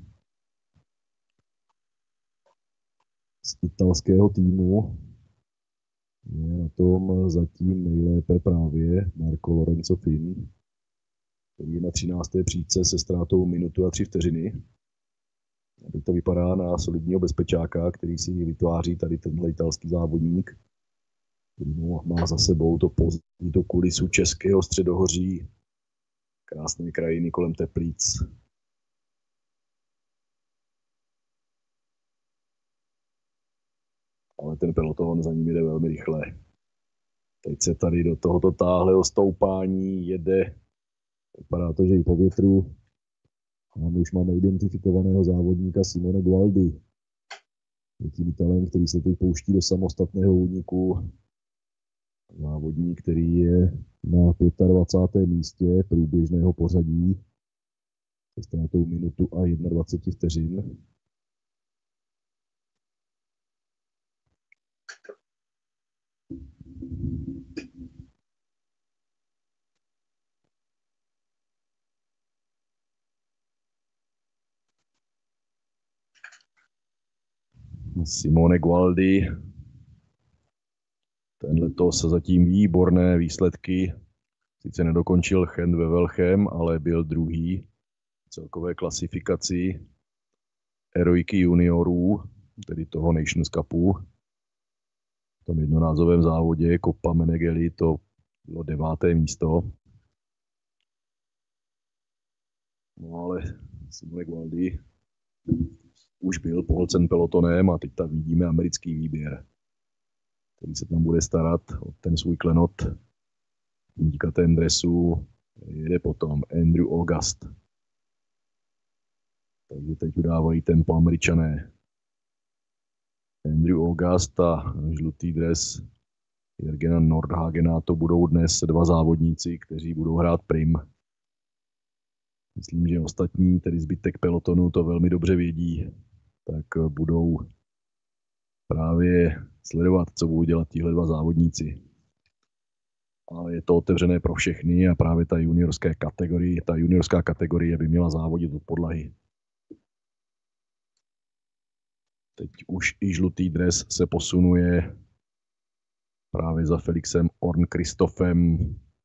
[SPEAKER 1] z italského týmu. Je na tom zatím nejlépe právě Marco Lorenzo Fin, který je na třinácté příčce se ztrátou minutu a tři vteřiny. A teď to vypadá na solidního bezpečáka, který si vytváří tady tenhle italský závodník, který má za sebou to pozdní do kulisu českého středohoří, krásné krajiny kolem Teplíc. Ale ten peloton za ním jde velmi rychle. Teď se tady do tohoto táhlého stoupání jede. Vypadá to, že i po větru. A my už máme identifikovaného závodníka Simone Gualdi. Je tím Italem, který se teď pouští do samostatného úniku. Závodník, který je na dvacátém pátém místě průběžného pořadí se ztrátou minutu a dvacet jedna vteřin. Simone Gualdi, ten letos zatím výborné výsledky. Sice nedokončil Gent ve Velchem, ale byl druhý v celkové klasifikaci Eroiky juniorů, tedy toho Nations Cupu. V tom jednorázovém závodě Coppa Meneghelli to bylo deváté místo. No ale Simone Gualdi už byl pohlcen pelotonem a teď tam vidíme americký výběr, který se tam bude starat o ten svůj klenot. Díka tém dresu jede potom Andrew August. Takže teď udávají tempo Američané. Andrew August a žlutý dres Jürgena Nordhagena, to budou dnes dva závodníci, kteří budou hrát prim. Myslím, že ostatní, tedy zbytek pelotonu, to velmi dobře vědí, tak budou právě sledovat, co budou dělat tihle dva závodníci. Ale je to otevřené pro všechny a právě ta juniorská kategorie, ta juniorská kategorie by měla závodit od podlahy. Teď už i žlutý dres se posunuje právě za Felixem Orn-Christophem,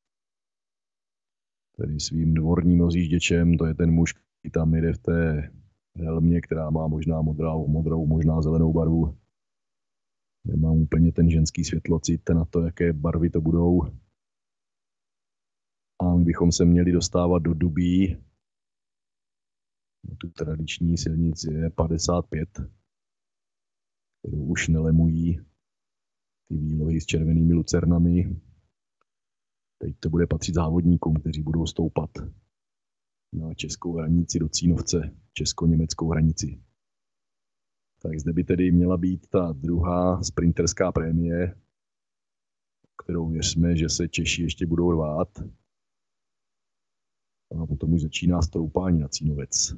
[SPEAKER 1] tedy svým dvorním rozjížděčem. To je ten muž, který tam jede v té helmě, která má možná modrou, modrou, možná zelenou barvu. Nemám úplně ten ženský světlocit na to, jaké barvy to budou. A my bychom se měli dostávat do Dubí. Tu tradiční silnici je padesát pět, kterou už nelemují ty výlohy s červenými lucernami. Teď to bude patřit závodníkům, kteří budou stoupat na českou hranici do Cínovce, česko-německou hranici. Tak zde by tedy měla být ta druhá sprinterská prémie, kterou věříme, že se Češi ještě budou rvát. A potom už začíná stoupání na Cínovec.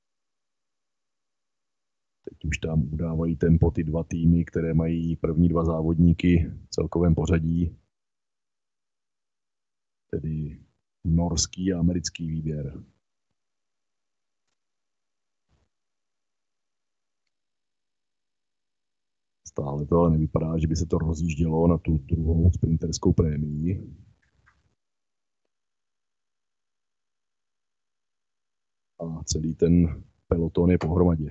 [SPEAKER 1] Teď už tam udávají tempo ty dva týmy, které mají první dva závodníky v celkovém pořadí. Tedy norský a americký výběr. Stále to ale nevypadá, že by se to rozjíždělo na tu druhou sprinterskou prémii. A celý ten peloton je pohromadě.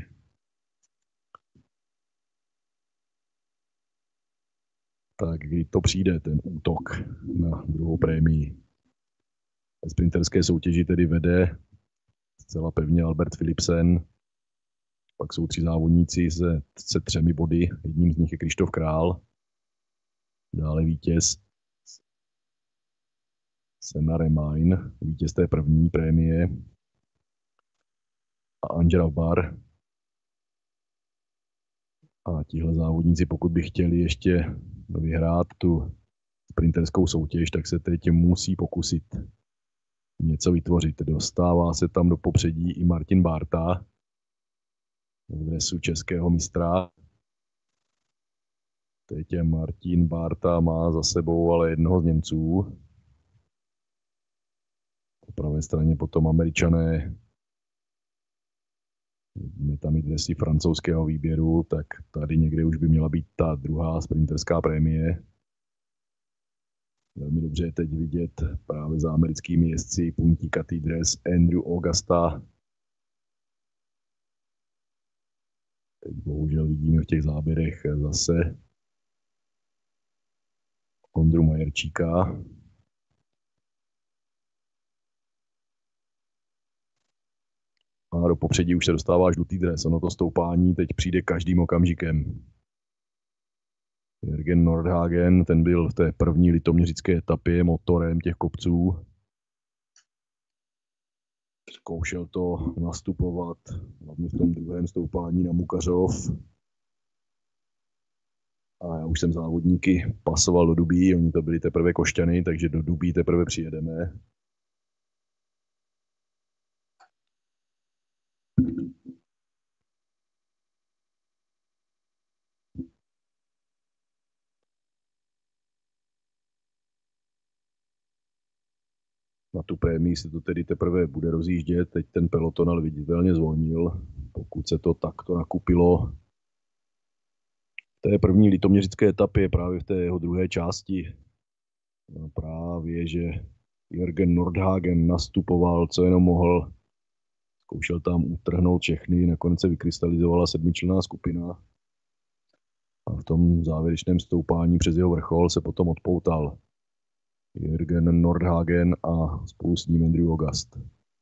[SPEAKER 1] Tak kdy to přijde, ten útok na druhou prémii. Ve sprinterské soutěži tedy vede zcela pevně Albert Philipsen. Pak jsou tři závodníci se, se třemi body. Jedním z nich je Krištof Král. Dále vítěz Senna Remain, vítěz té první prémie. A Angela Bar. A tihle závodníci, pokud by chtěli ještě vyhrát tu sprinterskou soutěž, tak se teď musí pokusit něco vytvořit. Dostává se tam do popředí i Martin Bárta v dresu českého mistra. Teď je Martin Bárta má za sebou ale jednoho z Němců. Po pravé straně potom Američané. Vidíme tam i dresy francouzského výběru, tak tady někde už by měla být ta druhá sprinterská prémie. Velmi dobře je teď vidět právě za americkými jezdci puntíkatý dres Andrew Augusta. Teď bohužel vidíme v těch záběrech zase Ondru Majerčíka. A do popředí už se dostává žlutý dres. Ono to stoupání teď přijde každým okamžikem. Jürgen Nordhagen, ten byl v té první litoměřické etapě motorem těch kopců. Zkoušel to nastupovat, hlavně v tom druhém stoupání na Mukařov. A já už jsem závodníky pasoval do Dubí, oni to byli teprve Košťany, takže do Dubí teprve přijedeme. Na tu prémii se to tedy teprve bude rozjíždět. Teď ten peloton ale viditelně zvolnil, pokud se to takto nakupilo. V té první litoměřické etapě, právě v té jeho druhé části, právě, že Jürgen Nordhagen nastupoval, co jenom mohl. Zkoušel tam utrhnout všechny, nakonec se vykrystalizovala sedmičlenná skupina. A v tom závěrečném stoupání přes jeho vrchol se potom odpoutal Jürgen Nordhagen a spolu s ním Andrew August.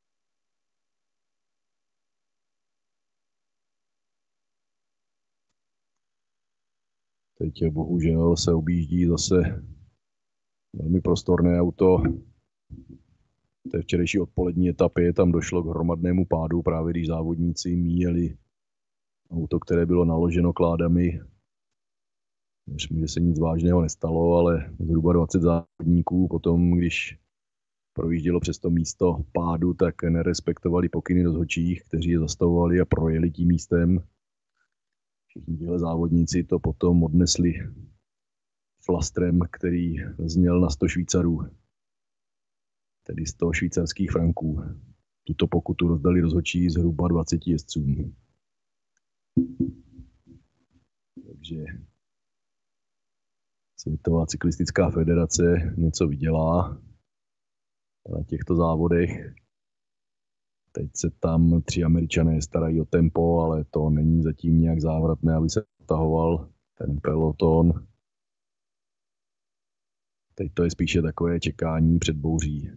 [SPEAKER 1] Teď bohužel se objíždí zase velmi prostorné auto. V té včerejší odpolední etapě tam došlo k hromadnému pádu, právě když závodníci míjeli auto, které bylo naloženo kládami. Myslím, že se nic vážného nestalo, ale zhruba dvacet závodníků potom, když projíždělo přes to místo pádu, tak nerespektovali pokyny rozhodčích, kteří je zastavovali a projeli tím místem. Všichni tihle závodníci to potom odnesli flastrem, který zněl na sto švýcarů, tedy sto švýcarských franků. Tuto pokutu rozdali rozhodčí zhruba dvaceti jezdcům. Takže Světová cyklistická federace něco vydělá na těchto závodech. Teď se tam tři Američané starají o tempo, ale to není zatím nějak závratné, aby se tahoval ten peloton. Teď to je spíše takové čekání před bouří.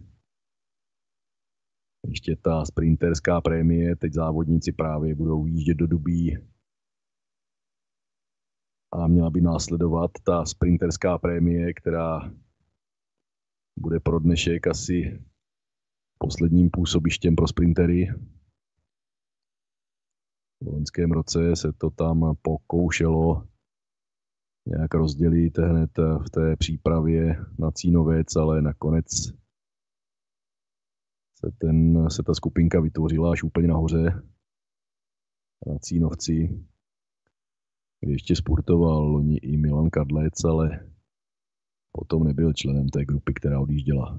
[SPEAKER 1] Ještě ta sprinterská prémie, teď závodníci právě budou jíždět do Dubí. A měla by následovat ta sprinterská prémie, která bude pro dnešek asi posledním působištěm pro sprintery. V loňském roce se to tam pokoušelo nějak rozdělit hned v té přípravě na Cínovec, ale nakonec se, ten, se ta skupinka vytvořila až úplně nahoře na Cínovci, kde ještě sportoval loni i Milan Kadlec, ale potom nebyl členem té grupy, která odjížděla.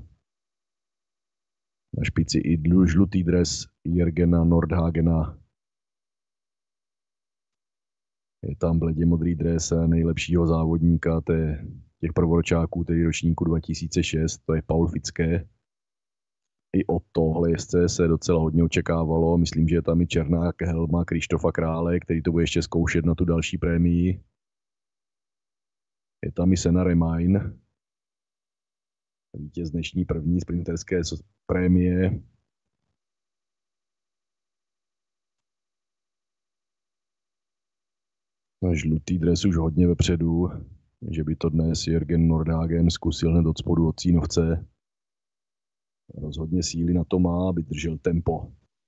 [SPEAKER 1] Na špici i žlutý dres Jürgena Nordhagena. Je tam bledě modrý dres nejlepšího závodníka té, těch prvoročáků, tedy ročníku dva tisíce šest, to je Paul Fitzke. I od tohle jezdce se docela hodně očekávalo. Myslím, že je tam i černá helma Krištofa Krále, který to bude ještě zkoušet na tu další prémii. Je tam i Senna Remain, vítěz dnešní první sprinterské prémie. Žlutý dres už hodně vepředu, že by to dnes Jürgen Nordhagen zkusil hned od spodu od Cínovce. Rozhodně síly na to má, aby držel tempo.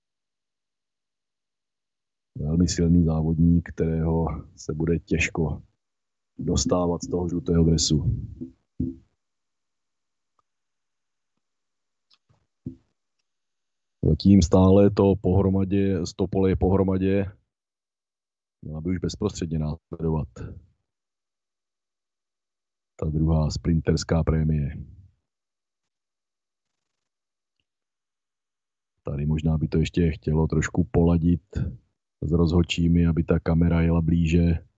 [SPEAKER 1] Velmi silný závodník, kterého se bude těžko dostávat z toho žlutého dresu. Zatím stále to pohromadě, to pole je pohromadě. Měla by už bezprostředně následovat ta druhá sprinterská prémie. Tady možná by to ještě chtělo trošku poladit s rozhodčími, aby ta kamera jela blíže,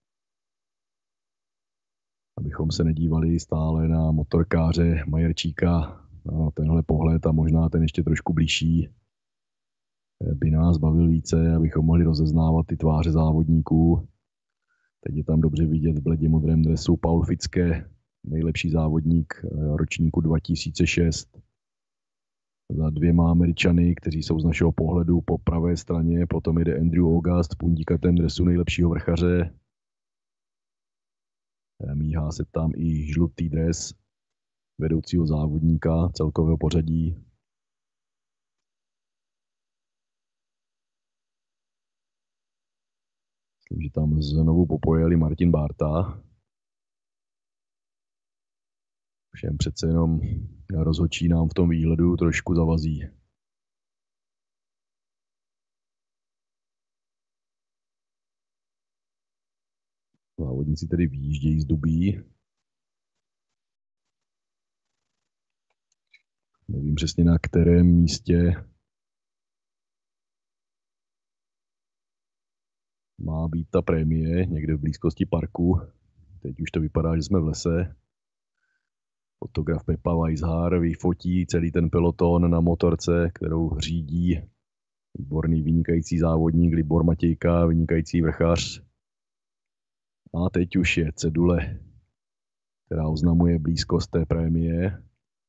[SPEAKER 1] abychom se nedívali stále na motorkáře Majerčíka. No, tenhle pohled a možná ten ještě trošku blížší by nás bavil více, abychom mohli rozeznávat ty tváře závodníků. Teď je tam dobře vidět v bledě modrém dresu Paul Fitzke, nejlepší závodník ročníku dva tisíce šest. Za dvěma Američany, kteří jsou z našeho pohledu po pravé straně, potom jede Andrew August v pundíkatém dresu nejlepšího vrchaře. Míhá se tam i žlutý dres vedoucího závodníka celkového pořadí. Myslím, že tam znovu popojeli Martin Barta. Všem přece jenom rozhodčí nám v tom výhledu trošku zavazí. Závodníci tedy výjíždějí z Dubí. Nevím přesně na kterém místě má být ta prémie, někde v blízkosti parku. Teď už to vypadá, že jsme v lese. Fotograf Pepa Weishar vyfotí celý ten peloton na motorce, kterou řídí výborný vynikající závodník Libor Matějka, vynikající vrchař. A teď už je cedule, která oznamuje blízkost té prémie.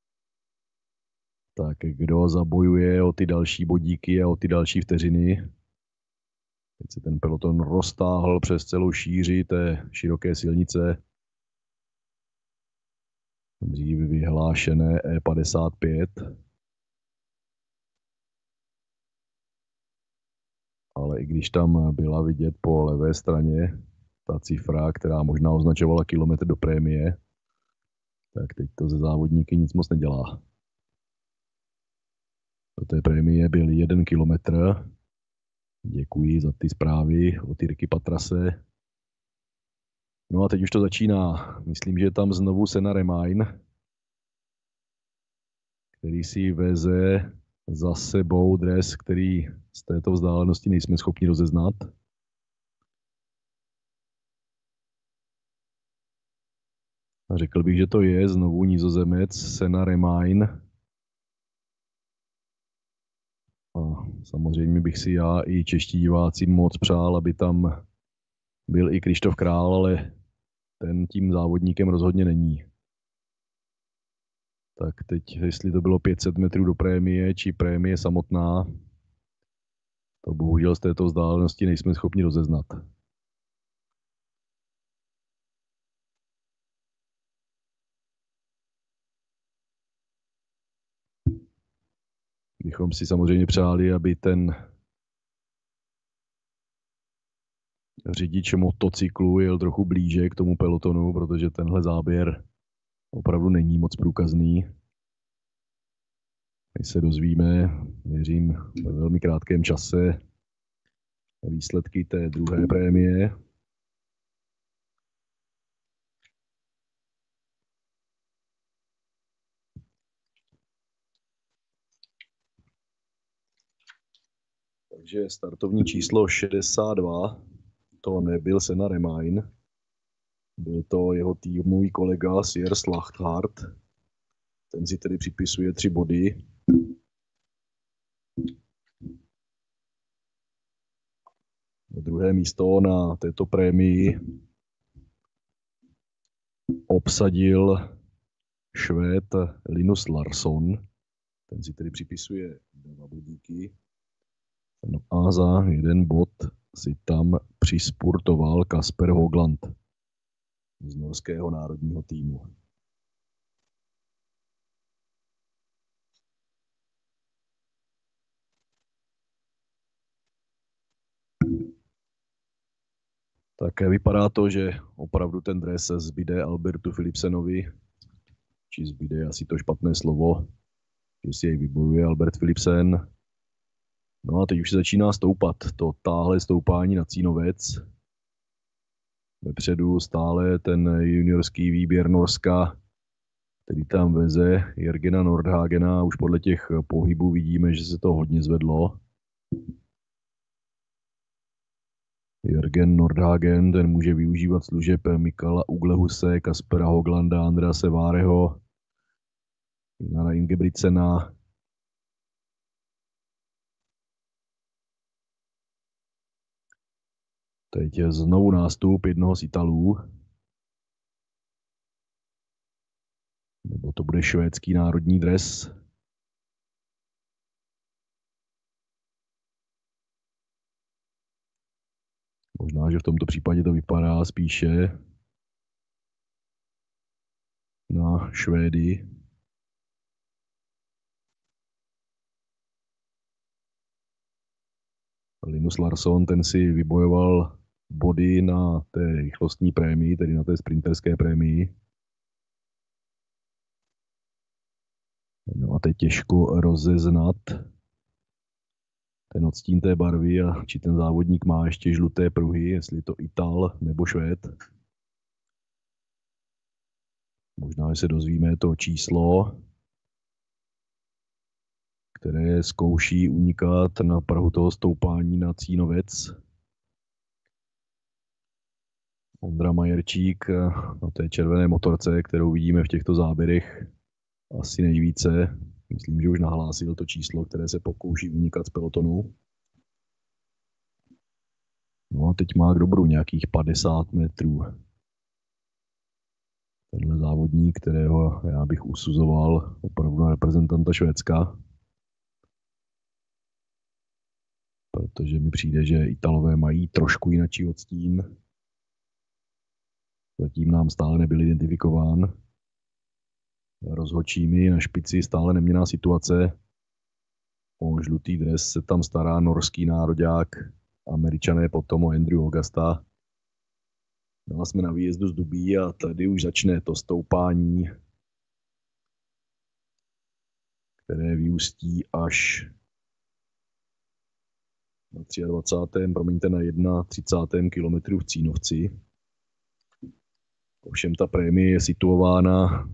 [SPEAKER 1] Tak kdo zabojuje o ty další bodíky a o ty další vteřiny? Teď se ten peloton roztáhl přes celou šíři té široké silnice. Dříve vyhlášené E padesát pět. Ale i když tam byla vidět po levé straně ta cifra, která možná označovala kilometr do prémie, tak teď to ze závodníky nic moc nedělá. Do té prémie byl jeden kilometr. Děkuji za ty zprávy od Jirky Patrase. No a teď už to začíná. Myslím, že je tam znovu Senna Remain, který si veze za sebou dres, který z této vzdálenosti nejsme schopni rozeznat. A řekl bych, že to je znovu Nizozemec Senna Remain. A samozřejmě bych si já i čeští diváci moc přál, aby tam byl i Krištof Král, ale ten tím závodníkem rozhodně není. Tak teď, jestli to bylo pět set metrů do prémie, či prémie samotná, to bohužel z této vzdálenosti nejsme schopni rozeznat. Bychom si samozřejmě přáli, aby ten řidič motocyklu jel trochu blíže k tomu pelotonu, protože tenhle záběr opravdu není moc průkazný. My se dozvíme, věřím, ve velmi krátkém čase výsledky té druhé prémie. Takže startovní číslo šedesát dva, to nebyl Senna Remain, byl to jeho týmový kolega Sier Slachthart. Ten si tedy připisuje tři body. Druhé místo na této prémii obsadil Švéd Linus Larsson. Ten si tedy připisuje dva bodíky. No a za jeden bod si tam přispurtoval Kasper Hogland z norského národního týmu. Tak vypadá to, že opravdu ten dres zbyde Albertu Philipsenovi, či zbyde asi to špatné slovo, že si jej vybojuje Albert Philipsen. No a teď už se začíná stoupat to táhlé stoupání na Cínovec. Vepředu stále ten juniorský výběr Norska, který tam veze Jörgena Nordhagena. Už podle těch pohybů vidíme, že se to hodně zvedlo. Jörgen Nordhagen, ten může využívat služeb Mikala Uglehuse, Kaspera Hoglanda, Andrease Váreho, Inara Ingebrigtsena. Teď je znovu nástup jednoho z Italů. Nebo to bude švédský národní dres. Možná, že v tomto případě to vypadá spíše na Švédy. Linus Larsson, ten si vybojoval body na té rychlostní prémii, tedy na té sprinterské prémii. No a teď těžko rozeznat ten odstín té barvy a či ten závodník má ještě žluté pruhy, jestli je to Ital nebo Švéd. Možná, že se dozvíme to číslo, které zkouší unikat na prahu toho stoupání na Cínovec. Ondra Majerčík na té červené motorce, kterou vidíme v těchto záběrech asi nejvíce. Myslím, že už nahlásil to číslo, které se pokouší unikat z pelotonu. No a teď má k dobru nějakých padesát metrů. Tenhle závodník, kterého já bych usuzoval opravdu na reprezentanta Švédska. Protože mi přijde, že Italové mají trošku jinačí odstín. Zatím nám stále nebyl identifikován. Rozhodčími na špici stále neměná situace. O žlutý dres se tam stará norský nároďák, Američané potom o Andrew Augusta. No a jsme na výjezdu z Dubí a tady už začne to stoupání, které vyústí až na dvacátém třetím promiňte, na třicátém prvním kilometru v Cínovci. Ovšem ta prémie je situována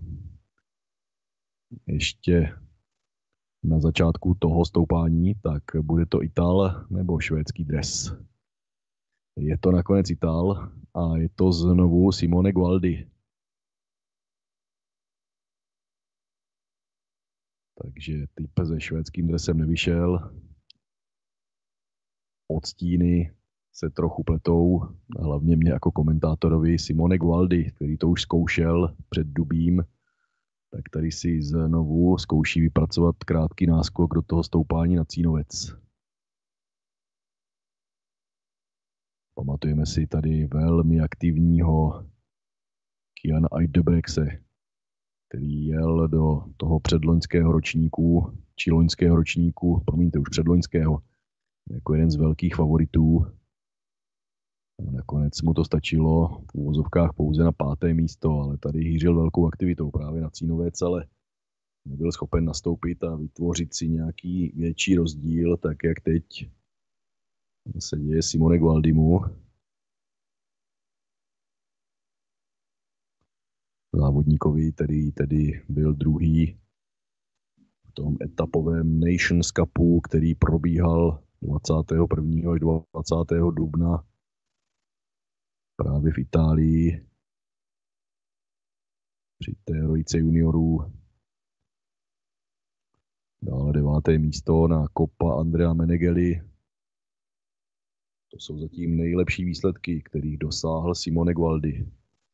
[SPEAKER 1] ještě na začátku toho stoupání, tak bude to Ital nebo švédský dres. Je to nakonec Ital a je to znovu Simone Gualdi. Takže typ se švédským dresem nevyšel. Odstíny se trochu pletou, hlavně mě jako komentátorovi. Simone Gualdi, který to už zkoušel před Dubím, tak tady si znovu zkouší vypracovat krátký náskok do toho stoupání na Cínovec. Pamatujeme si tady velmi aktivního Kiana Eidebrexe, který jel do toho předloňského ročníku, či loňského ročníku, promiňte, už předloňského, jako jeden z velkých favoritů. Nakonec mu to stačilo v úvozovkách pouze na páté místo, ale tady hýřil velkou aktivitou právě na Cínovec, ale nebyl schopen nastoupit a vytvořit si nějaký větší rozdíl, tak jak teď se děje Simone Gualdimu. Závodníkovi, který tedy byl druhý v tom etapovém Nations Cupu, který probíhal dvacátého prvního až dvacátého dubna právě v Itálii při té rojice juniorů. Dále deváté místo na Coppa Andrea Meneghelli. To jsou zatím nejlepší výsledky, kterých dosáhl Simone Gualdi.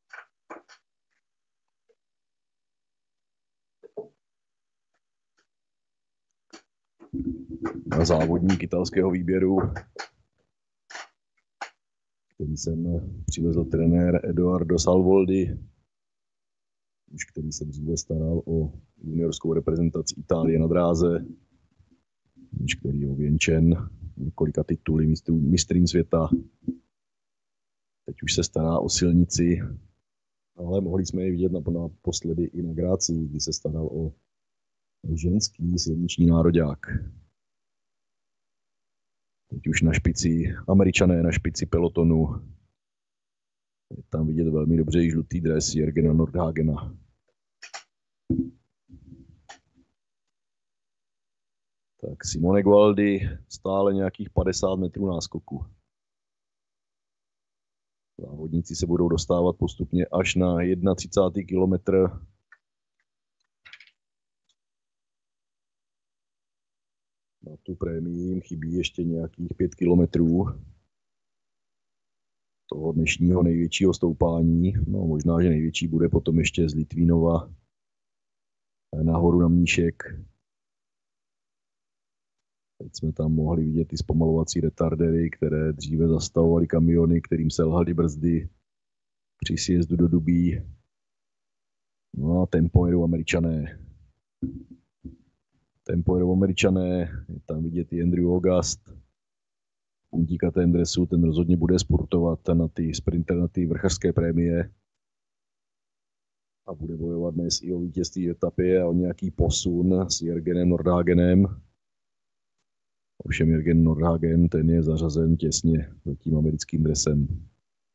[SPEAKER 1] A závodník italského výběru, který jsem přivezl trenér Edoardo Salvoldi, už který se dříve staral o juniorskou reprezentaci Itálie na dráze, už který je ověnčen několika tituly mistrů, mistryň světa. Teď už se stará o silnici, ale mohli jsme je vidět naposledy i na Grácii, kdy se staral o ženský silniční nároďák. Teď už na špici, Američané na špici pelotonu. Je tam vidět velmi dobře i žlutý dres Jürgena Nordhagena. Tak Simone Gualdi stále nějakých padesát metrů náskoku. Závodníci se budou dostávat postupně až na třicátý první kilometr. Na tu prémii jim chybí ještě nějakých pět kilometrů toho dnešního největšího stoupání. No možná, že největší bude potom ještě z Litvínova nahoru na Mníšek. Teď jsme tam mohli vidět ty zpomalovací retardery, které dříve zastavovaly kamiony, kterým selhaly brzdy při sjezdu do Dubí. No a tempo jedou Američané. Tempo jedou Američané, je tam vidět i Andrew August. V puntíkatém dresu, ten rozhodně bude sportovat na ty sprinter, na ty vrchařské prémie. A bude bojovat dnes i o vítězství etapy a o nějaký posun s Jürgenem Nordhagenem. Ovšem Jürgen Nordhagen, ten je zařazen těsně za tím americkým dresem.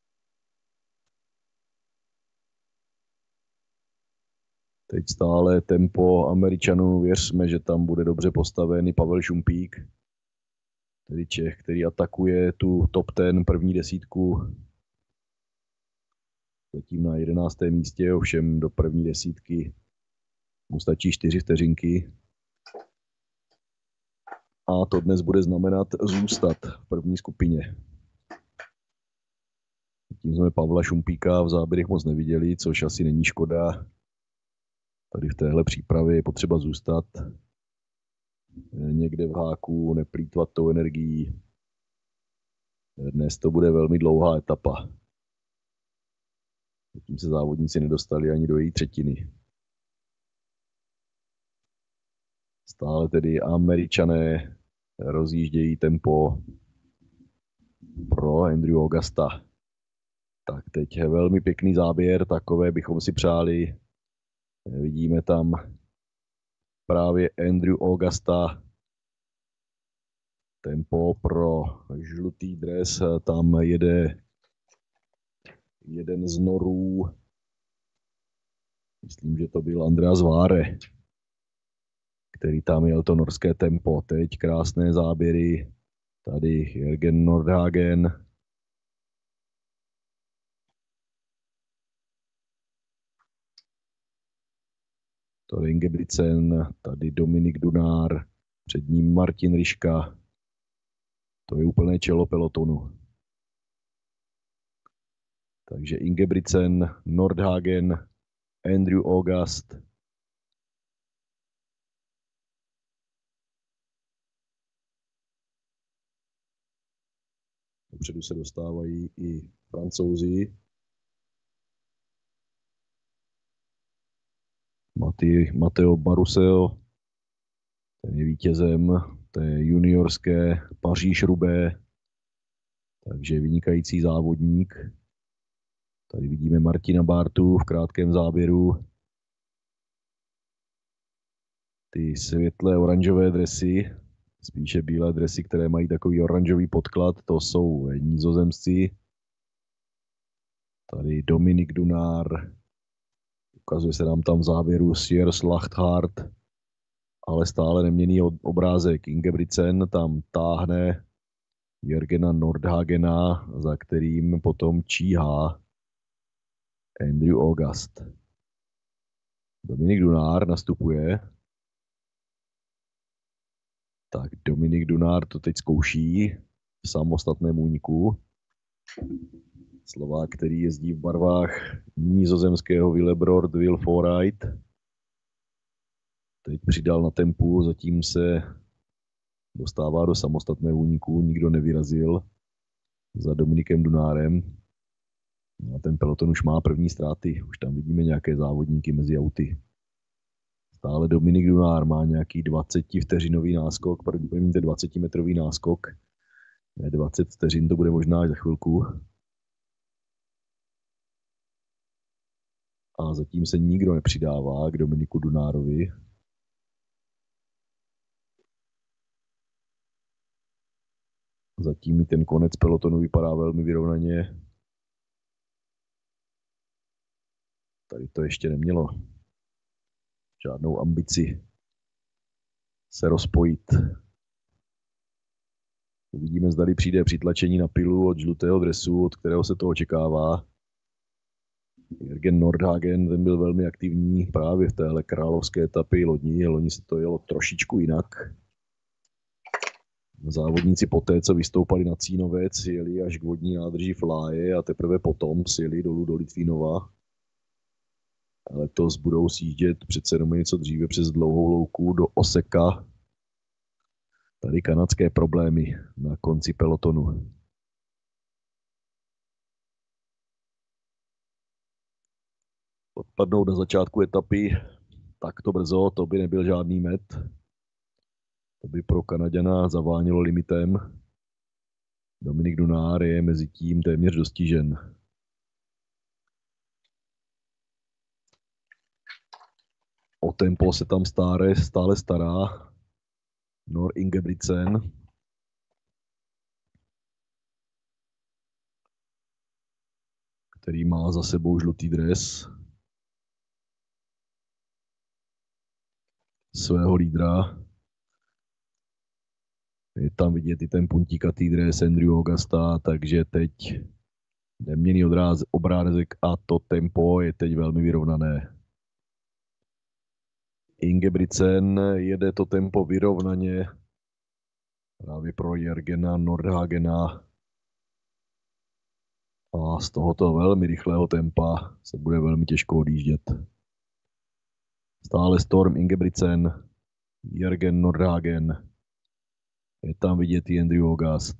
[SPEAKER 1] Teď stále tempo Američanů, věřme, že tam bude dobře postavený Pavel Šumpík, tedy Čech, který atakuje tu top ten první desítku. Zatím na jedenáctém místě, ovšem do první desítky mu stačí čtyři vteřinky. A to dnes bude znamenat zůstat v první skupině. Tím jsme Pavla Šumpíka v záběrech moc neviděli, což asi není škoda. Tady v téhle přípravě je potřeba zůstat někde v háku, neplýtvat tou energií. Dnes to bude velmi dlouhá etapa. Tím se závodníci nedostali ani do její třetiny. Stále tedy Američané rozjíždějí tempo pro Andrew Augusta. Tak teď je velmi pěkný záběr, takové bychom si přáli. Vidíme tam právě Andrew Augusta. Tempo pro žlutý dres, tam jede jeden z norů. Myslím, že to byl Andreas Váre, který tam jel to norské tempo. Teď krásné záběry. Tady Jürgen Nordhagen. To je Ingebrigtsen, tady Dominik Dunár, před ním Martin Ryška. To je úplné čelo pelotonu. Takže Ingebrigtsen, Nordhagen, Andrew August. Dopředu se dostávají i Francouzi. Matteo Barusel, ten je vítězem té juniorské Paříž-Roubaix, takže vynikající závodník. Tady vidíme Martina Bartu v krátkém záběru. Ty světlé oranžové dresy, spíše bílé dresy, které mají takový oranžový podklad, to jsou Nizozemci. Tady Dominik Dunár. Ukazuje se nám tam v závěru Sier Slachthart, ale stále neměný obrázek. Ingebrigtsen tam táhne Jürgena Nordhagena, za kterým potom číhá Andrew August. Dominik Dunár nastupuje. Tak Dominik Dunár to teď zkouší v samostatném úniku. Slovák, který jezdí v barvách nizozemského Willebrord Will Forreit. Teď přidal na tempu, zatím se dostává do samostatného úniku, nikdo nevyrazil za Dominikem Dunárem. A ten peloton už má první ztráty, už tam vidíme nějaké závodníky mezi auty. Stále Dominik Dunár má nějaký dvacet vteřinový náskok, promiňte dvacetimetrový náskok. Ne, dvacet vteřin to bude možná až za chvilku. A zatím se nikdo nepřidává k Dominiku Dunárovi. Zatím ten konec pelotonu vypadá velmi vyrovnaně. Tady to ještě nemělo žádnou ambici se rozpojit. Uvidíme, zdali přijde přitlačení na pilu od žlutého dresu, od kterého se to očekává. Jürgen Nordhagen, ten byl velmi aktivní právě v téhle královské etapy lodní. Loni se to jelo trošičku jinak. Závodníci poté, co vystoupali na Cínovec, jeli až k vodní nádrži Fláje a teprve potom sjeli dolů do Litvínova. Letos budou sjíždět přece jenom něco dříve přes dlouhou louku do Oseka. Tady kanadské problémy na konci pelotonu. Odpadnout na začátku etapy takto brzo, to by nebyl žádný met. To by pro Kanaďana zavánilo limitem. Dominik Dunár je mezi tím téměř dostižen. O tempo se tam stále, stále stará Nor Ingebrigtsen. Který má za sebou žlutý dres svého lídra. Je tam vidět i ten puntíkatý dres Andrew Augusta, takže teď neměný odráz, obrázek a to tempo je teď velmi vyrovnané. Ingebrigtsen jede to tempo vyrovnaně právě pro Jürgena Nordhagena a z tohoto velmi rychlého tempa se bude velmi těžko odjíždět. Stále Storm Ingebrigtsen, Jürgen Nordhagen, je tam vidět i Andrew August.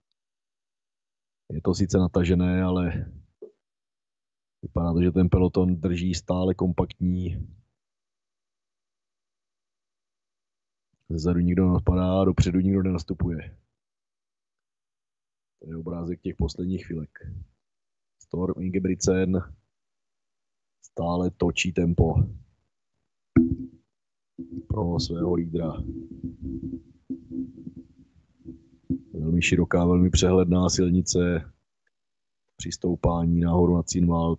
[SPEAKER 1] Je to sice natažené, ale vypadá to, že ten peloton drží stále kompaktní. Zezadu nikdo nenapadá, dopředu nikdo nenastupuje. To je obrázek těch posledních chvílek. Storm Ingebrigtsen stále točí tempo pro svého lídra. Velmi široká, velmi přehledná silnice při stoupání nahoru na Zinnwald.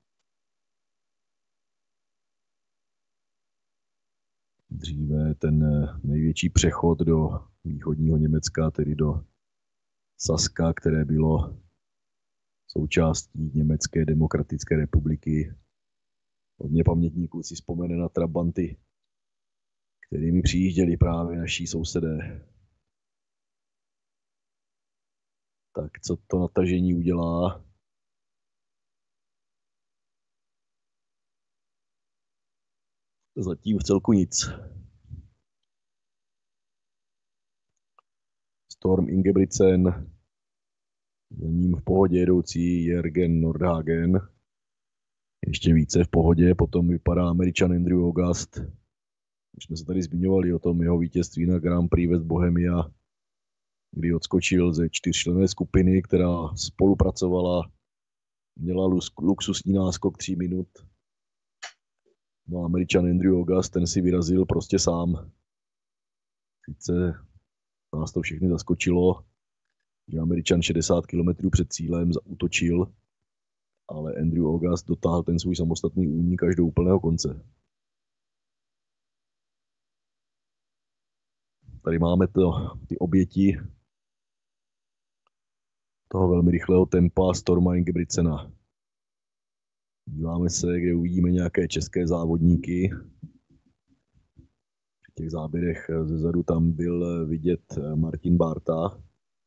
[SPEAKER 1] Dříve ten největší přechod do východního Německa, tedy do Saska, které bylo součástí Německé demokratické republiky. Hodně pamětníků si vzpomene na trabanty, kterými přijížděli právě naši sousedé. Tak co to natažení udělá? Zatím v celku nic. Storm Ingebrigtsen, za ním v pohodě jedoucí Jürgen Nordhagen, ještě více v pohodě, potom vypadá Američan Andrew August. Už jsme se tady zmiňovali o tom jeho vítězství na Grand Prix West Bohemia, kdy odskočil ze čtyřčlenné skupiny, která spolupracovala, měla luxusní náskok tří minut. No Američan Andrew August, ten si vyrazil prostě sám. Sice nás to všechny zaskočilo, že Američan šedesát kilometrů před cílem zaútočil, ale Andrew August dotáhl ten svůj samostatný únik až do úplného konce. Tady máme to, ty oběti toho velmi rychlého tempa Storma Ingebrigtsena. Díváme se, kde uvidíme nějaké české závodníky. Při těch záběrech zezadu tam byl vidět Martin Bárta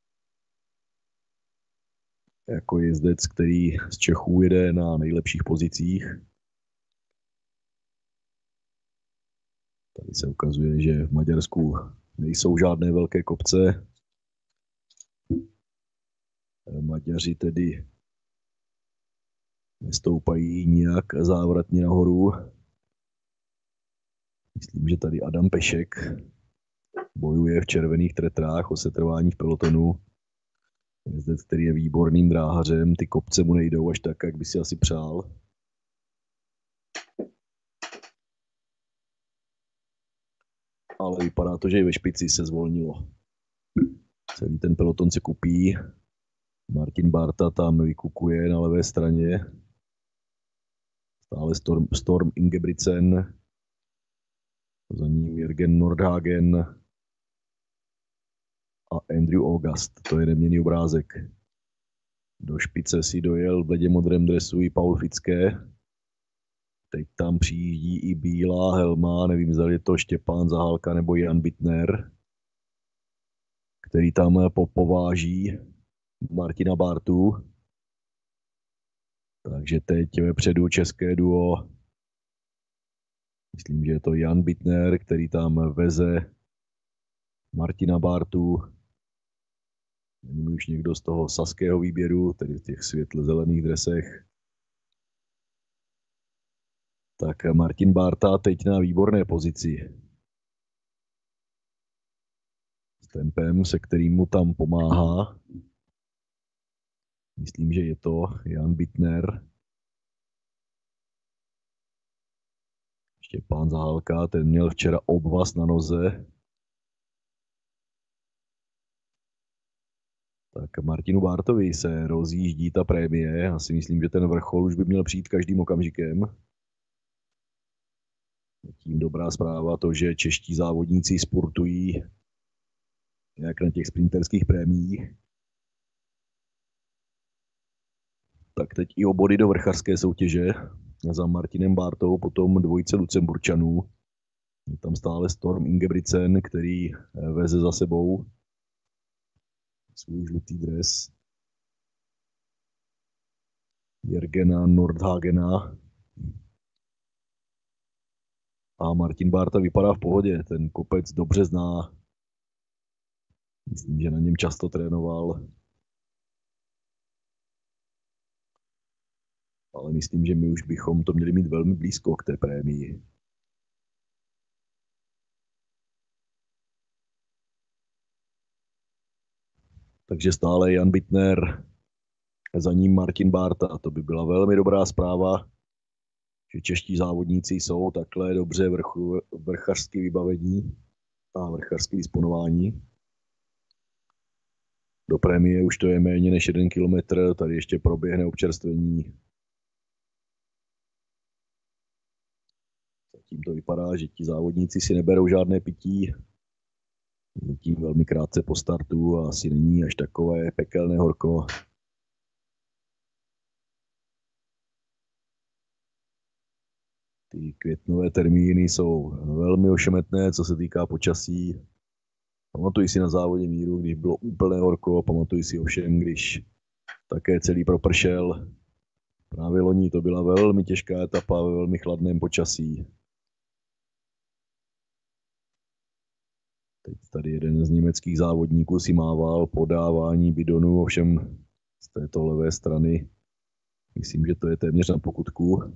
[SPEAKER 1] jako jezdec, který z Čechů jede na nejlepších pozicích. Tady se ukazuje, že v Maďarsku nejsou žádné velké kopce. Maďaři tedy nestoupají nijak závratně nahoru. Myslím, že tady Adam Pešek bojuje v červených tretrách o setrvání v pelotonu. Jezdec, který je výborným dráhařem, ty kopce mu nejdou až tak, jak by si asi přál. Ale vypadá to, že i ve špici se zvolnilo. Celý ten peloton se kupí. Martin Barta tam vykukuje na levé straně. Stále Storm, Storm Ingebrigtsen. Za ním Jürgen Nordhagen a Andrew August. To je neměnný obrázek. Do špice si dojel v bledě modrém dresu i Paul Fické. Teď tam přijíždí i bílá helma, nevím, zda je to Štěpán Zahálka nebo Jan Bittner, který tam popováží Martina Bartu. Takže teď vepředu české duo. Myslím, že je to Jan Bittner, který tam veze Martina Bartu. Není už někdo z toho saského výběru, tedy v těch světle zelených dresech. Tak Martin Barta teď na výborné pozici. S tempem, se kterým mu tam pomáhá. Myslím, že je to Jan Bittner. Štěpán Zahálka, ten měl včera obvaz na noze. Tak Martinu Bartovi se rozjíždí ta prémie. Já si myslím, že ten vrchol už by měl přijít každým okamžikem. Tím dobrá zpráva to, že čeští závodníci sportují jak na těch sprinterských prémiích, tak teď i o body do vrchařské soutěže za Martinem Bartou, potom dvojice Lucemburčanů. Je tam stále Storm Ingebrigtsen, který veze za sebou svůj žlutý dres. Jürgena Nordhagena. A Martin Barta vypadá v pohodě, ten kopec dobře zná. Myslím, že na něm často trénoval. Ale myslím, že my už bychom to měli mít velmi blízko k té prémii. Takže stále Jan Bittner, za ním Martin Barta. To by byla velmi dobrá zpráva, že čeští závodníci jsou takhle dobře vrchu, vrchařsky vybavení a vrchařsky disponování. Do prémie už to je méně než jeden kilometr, tady ještě proběhne občerstvení. Zatím to vypadá, že ti závodníci si neberou žádné pití. Zatím velmi krátce po startu a asi není až takové pekelné horko. Ty květnové termíny jsou velmi ošemetné, co se týká počasí. Pamatuji si na závodě míru, když bylo úplné horko, pamatuji si ovšem, když také celý propršel. Právě loni to byla velmi těžká etapa ve velmi chladném počasí. Teď tady jeden z německých závodníků si mával podávání bidonu, ovšem z této levé strany. Myslím, že to je téměř na pokutku.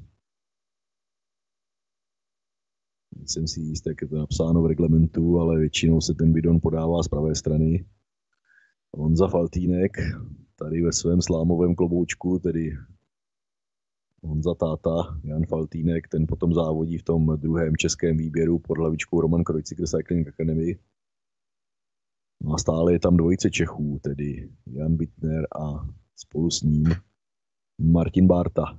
[SPEAKER 1] Jsem si jist, jak je to napsáno v reglementu, ale většinou se ten bidon podává z pravé strany. Honza Faltýnek tady ve svém slámovém kloboučku, tedy Honza táta, Jan Faltýnek, ten potom závodí v tom druhém českém výběru pod hlavičkou Roman Kreuziger Cycling Academy. No a stále je tam dvojice Čechů, tedy Jan Bittner a spolu s ním Martin Barta.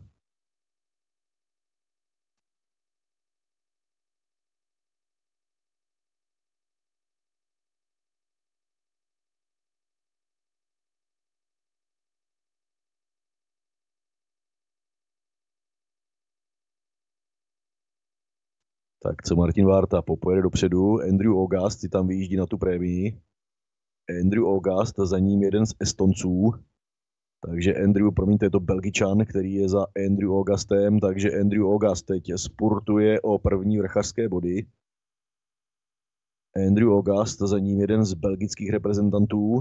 [SPEAKER 1] Tak co Martin Barta, popojede dopředu, Andrew August si tam vyjíždí na tu prémii. Andrew August, za ním jeden z Estonců. Takže Andrew, promiňte, je to Belgičan, který je za Andrew Augustem, takže Andrew August teď spurtuje o první vrchařské body. Andrew August, za ním jeden z belgických reprezentantů.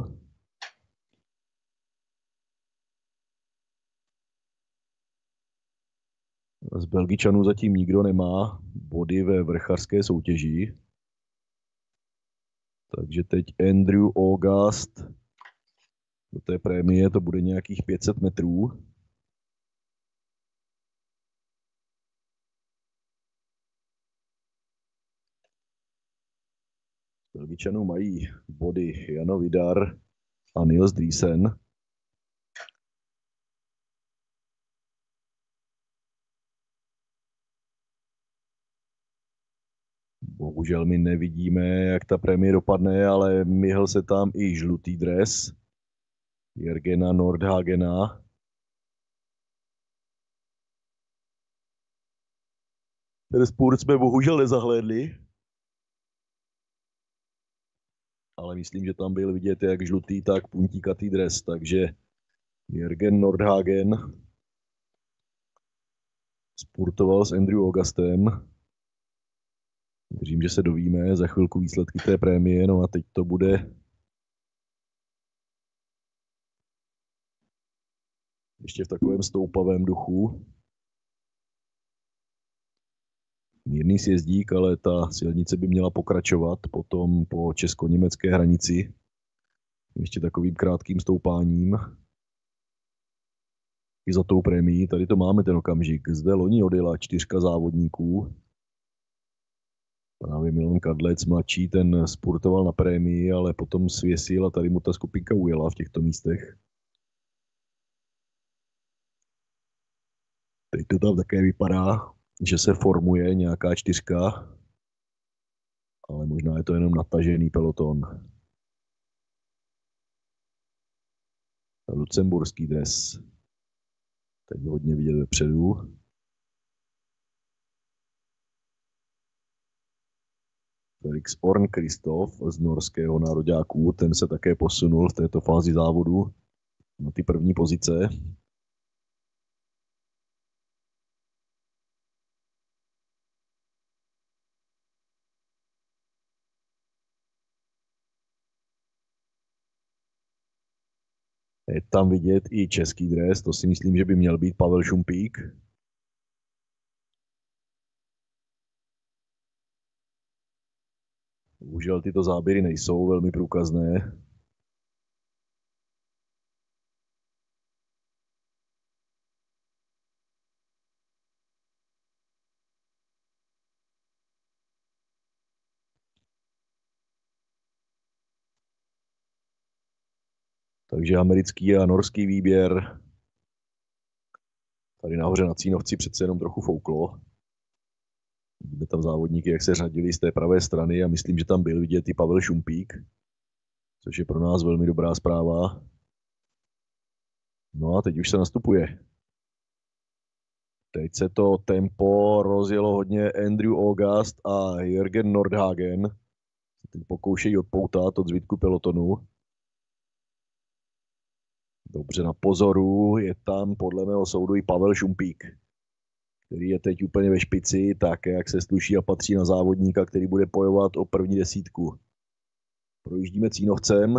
[SPEAKER 1] Z Belgičanů zatím nikdo nemá body ve vrchařské soutěži. Takže teď Andrew August. Do té prémie to bude nějakých pět set metrů. Belgičanů mají body Jano Vidar, a Niels Driesen. Bohužel my nevidíme, jak ta prémie dopadne, ale myhl se tam i žlutý dres Jürgena Nordhagena. Ten sport jsme bohužel nezahlédli, ale myslím, že tam byl vidět jak žlutý, tak puntíkatý dres, takže Jürgen Nordhagen sportoval s Andrew Augustem. Věřím, že se dovíme za chvilku výsledky té prémie, no a teď to bude ještě v takovém stoupavém duchu. Mírný sjezdík, ale ta silnice by měla pokračovat potom po česko-německé hranici. Ještě takovým krátkým stoupáním. I za tou prémií, tady to máme ten okamžik. Zde loni odjela čtyřka závodníků. Právě Milan Kadlec mladší, ten sportoval na prémii, ale potom svěsil a tady mu ta skupinka ujela v těchto místech. Teď to tam také vypadá, že se formuje nějaká čtyřka, ale možná je to jenom natažený peloton. Lucemburský dres. Teď hodně vidět vepředu. Felix Orn Kristoff z norského nároďáků, ten se také posunul v této fázi závodu na ty první pozice. Je tam vidět i český dres, to si myslím, že by měl být Pavel Šumpík. Bohužel tyto záběry nejsou velmi průkazné. Takže americký a norský výběr. Tady nahoře na Cínovci přece jenom trochu fouklo. Vidíme tam závodníky, jak se řadili z té pravé strany a myslím, že tam byl vidět i Pavel Šumpík, což je pro nás velmi dobrá zpráva. No a teď už se nastupuje. Teď se to tempo rozjelo hodně. Andrew August a Jürgen Nordhagen se teď pokoušejí odpoutat od zbytku pelotonu. Dobře na pozoru, je tam podle mého soudu i Pavel Šumpík, který je teď úplně ve špici, tak jak se sluší a patří na závodníka, který bude bojovat o první desítku. Projíždíme Cínovcem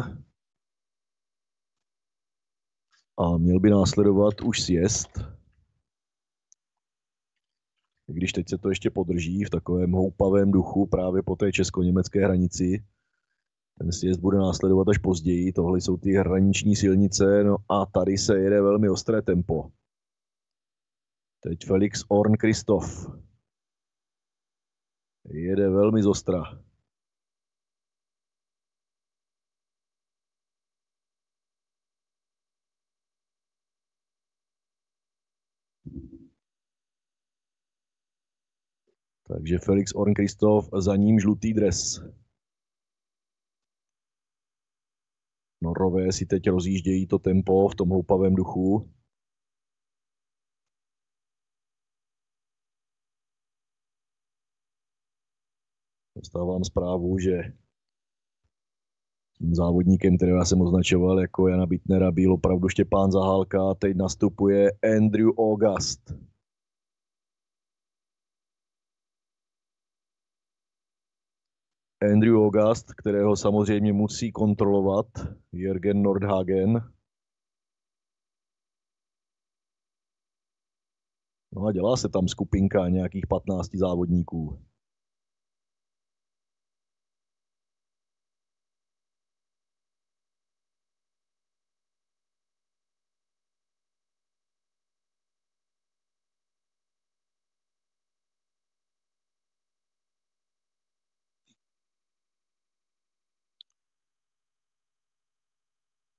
[SPEAKER 1] a měl by následovat už sjezd. Když teď se to ještě podrží v takovém houpavém duchu právě po té česko-německé hranici. Ten sjezd bude následovat až později. Tohle jsou ty hraniční silnice, no a tady se jede velmi ostré tempo. Teď Felix Orn Kristoff jede velmi zostra. Takže Felix Orn Kristoff, za ním žlutý dres. Norové si teď rozjíždějí to tempo v tom houpavém duchu. Dostávám zprávu, že tím závodníkem, kterého já jsem označoval jako Jana Bittnera, byl opravdu Štěpán Zahálka. Teď nastupuje Andrew August. Andrew August, kterého samozřejmě musí kontrolovat Jürgen Nordhagen. No a dělá se tam skupinka nějakých patnácti závodníků.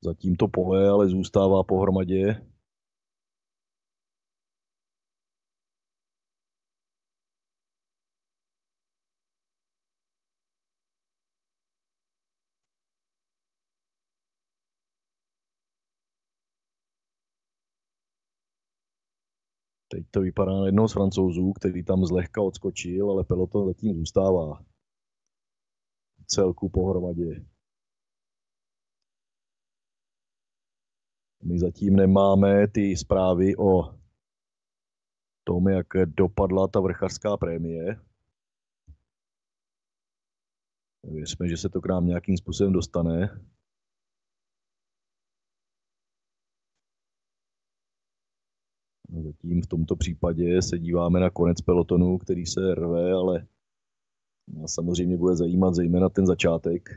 [SPEAKER 1] Zatím to pole ale zůstává pohromadě. Teď to vypadá na jednoho z Francouzů, který tam zlehka odskočil, ale peloton zatím zůstává celku pohromadě. My zatím nemáme ty zprávy o tom, jak dopadla ta vrchařská prémie. Věřme, že se to k nám nějakým způsobem dostane. Zatím v tomto případě se díváme na konec pelotonu, který se rve, ale nás samozřejmě bude zajímat zejména ten začátek.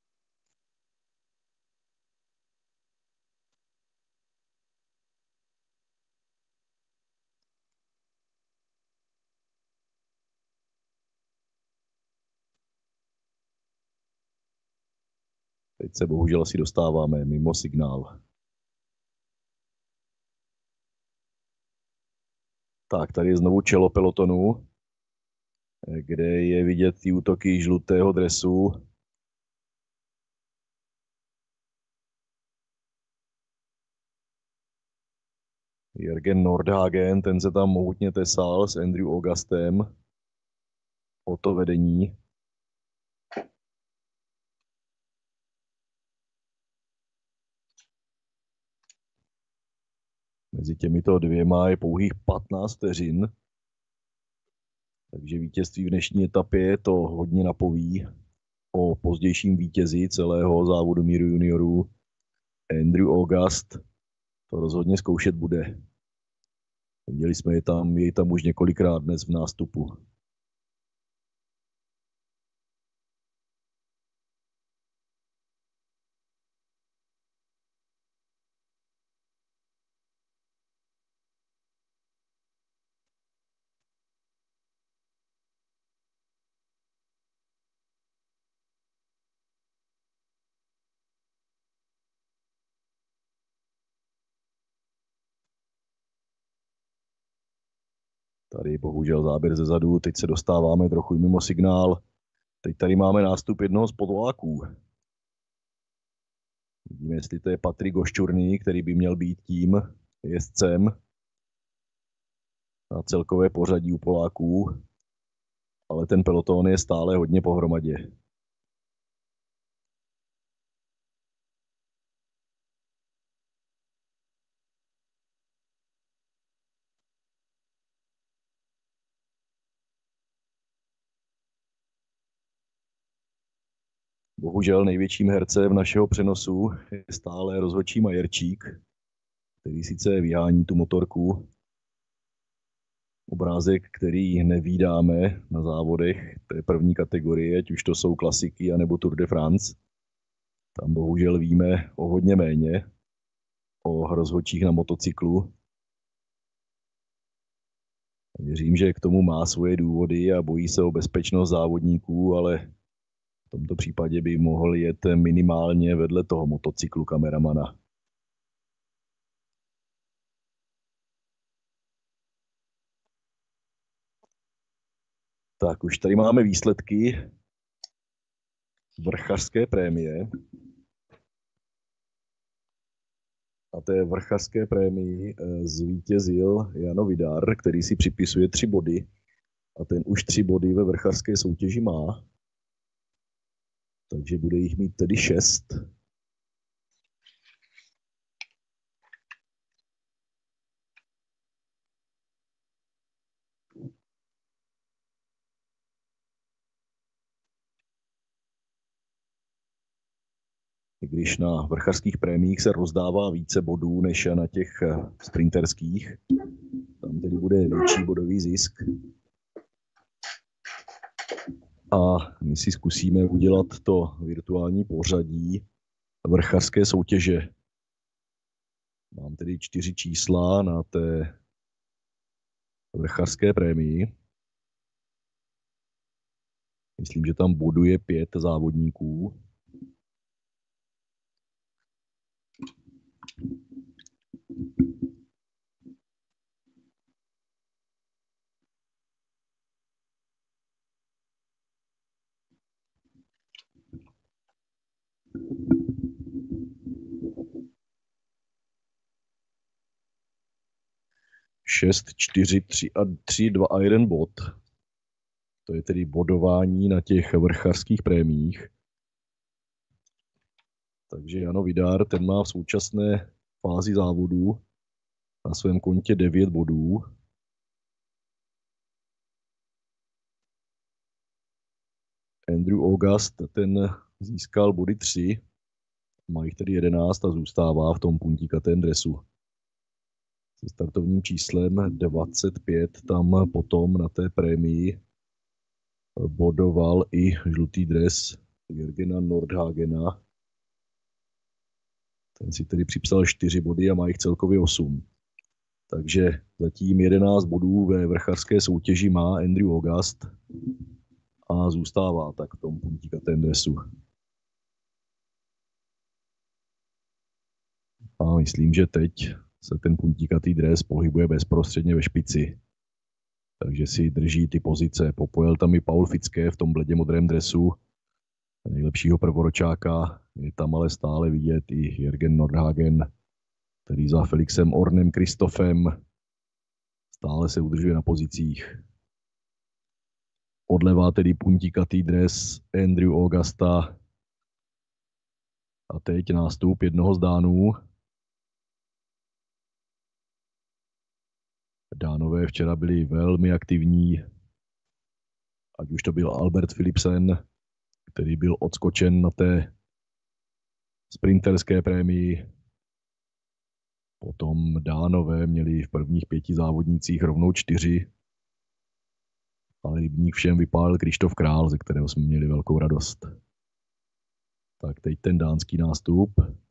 [SPEAKER 1] Teď se bohužel asi dostáváme mimo signál. Tak, tady je znovu čelo pelotonu, kde je vidět ty útoky žlutého dresu. Jürgen Nordhagen, ten se tam mohutně tesal s Andrew Augustem o to vedení. Mezi těmito dvěma je pouhých patnáct vteřin. Takže vítězství v dnešní etapě to hodně napoví o pozdějším vítězi celého závodu míru juniorů. Andrew August to rozhodně zkoušet bude. Viděli jsme je tam, je tam už několikrát dnes v nástupu. Tady bohužel záběr ze zadu, teď se dostáváme trochu mimo signál. Teď tady máme nástup jednoho z podvoláků. Vidíme, jestli to je Patrik Goščurný, který by měl být tím jezdcem na celkové pořadí u Poláků, ale ten peloton je stále hodně pohromadě. Bohužel největším hercem našeho přenosu je stále rozhodčí Majerčík, který sice vyhání tu motorku. Obrázek, který nevídáme na závodech té první kategorie, ať už to jsou klasiky anebo Tour de France. Tam bohužel víme o hodně méně o rozhodčích na motocyklu. Věřím, že k tomu má svoje důvody a bojí se o bezpečnost závodníků, ale v tomto případě by mohl jet minimálně vedle toho motocyklu kameramana. Tak už tady máme výsledky vrchařské prémie. A té vrchařské prémii zvítězil Jano Vidar, který si připisuje tři body. A ten už tři body ve vrchařské soutěži má. Takže bude jich mít tedy šest. I když na vrchařských prémiích se rozdává více bodů než na těch sprinterských, tam tedy bude větší bodový zisk. A my si zkusíme udělat to virtuální pořadí vrchařské soutěže. Mám tedy čtyři čísla na té vrchařské prémii. Myslím, že tam boduje pět závodníků. šest, čtyři, tři a tři, dva a jeden bod. To je tedy bodování na těch vrchařských prémiích. Takže Jano Vidar, ten má v současné fázi závodu na svém kontě devět bodů. Andrew August, ten získal body tři, má jich tedy jedenáct a zůstává v tom puntíkatém dresu. Se startovním číslem dvacet pět tam potom na té prémii bodoval i žlutý dres Jürgena Nordhagena. Ten si tedy připsal čtyři body a má jich celkově osm. Takže zatím jedenáct bodů ve vrchařské soutěži má Andrew August a zůstává tak v tom puntíkatém dresu. A myslím, že teď se ten puntíkatý dres pohybuje bezprostředně ve špici. Takže si drží ty pozice. Popojel tam i Paul Fitzke v tom bledě modrém dresu nejlepšího prvoročáka. Je tam ale stále vidět i Jürgen Nordhagen, který za Felixem Ornem Kristofem stále se udržuje na pozicích. Odlevá tedy puntíkatý dres Andrew Augusta. A teď nástup jednoho z Dánů. Dánové včera byli velmi aktivní, ať už to byl Albert Philipsen, který byl odskočen na té sprinterské prémii. Potom Dánové měli v prvních pěti závodnících rovnou čtyři, ale rybník všem vypálil Krištof Král, ze kterého jsme měli velkou radost. Tak teď ten dánský nástup.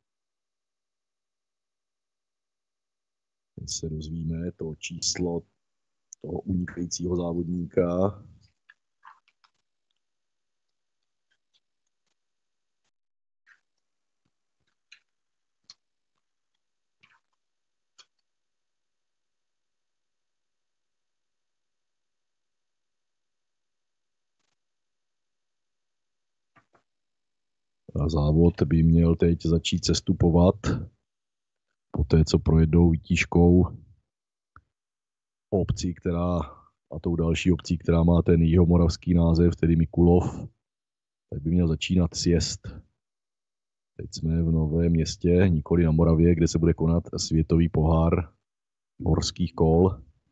[SPEAKER 1] Teď se dozvíme to číslo toho unikajícího závodníka. A závod by měl teď začít sestupovat po té, co projedou výtížkou obcí, která a tou další obcí, která má ten jihomoravský název, tedy Mikulov, tak by měl začínat sjezd. Teď jsme v Novém Městě, nikoli na Moravě, kde se bude konat světový pohár horských kol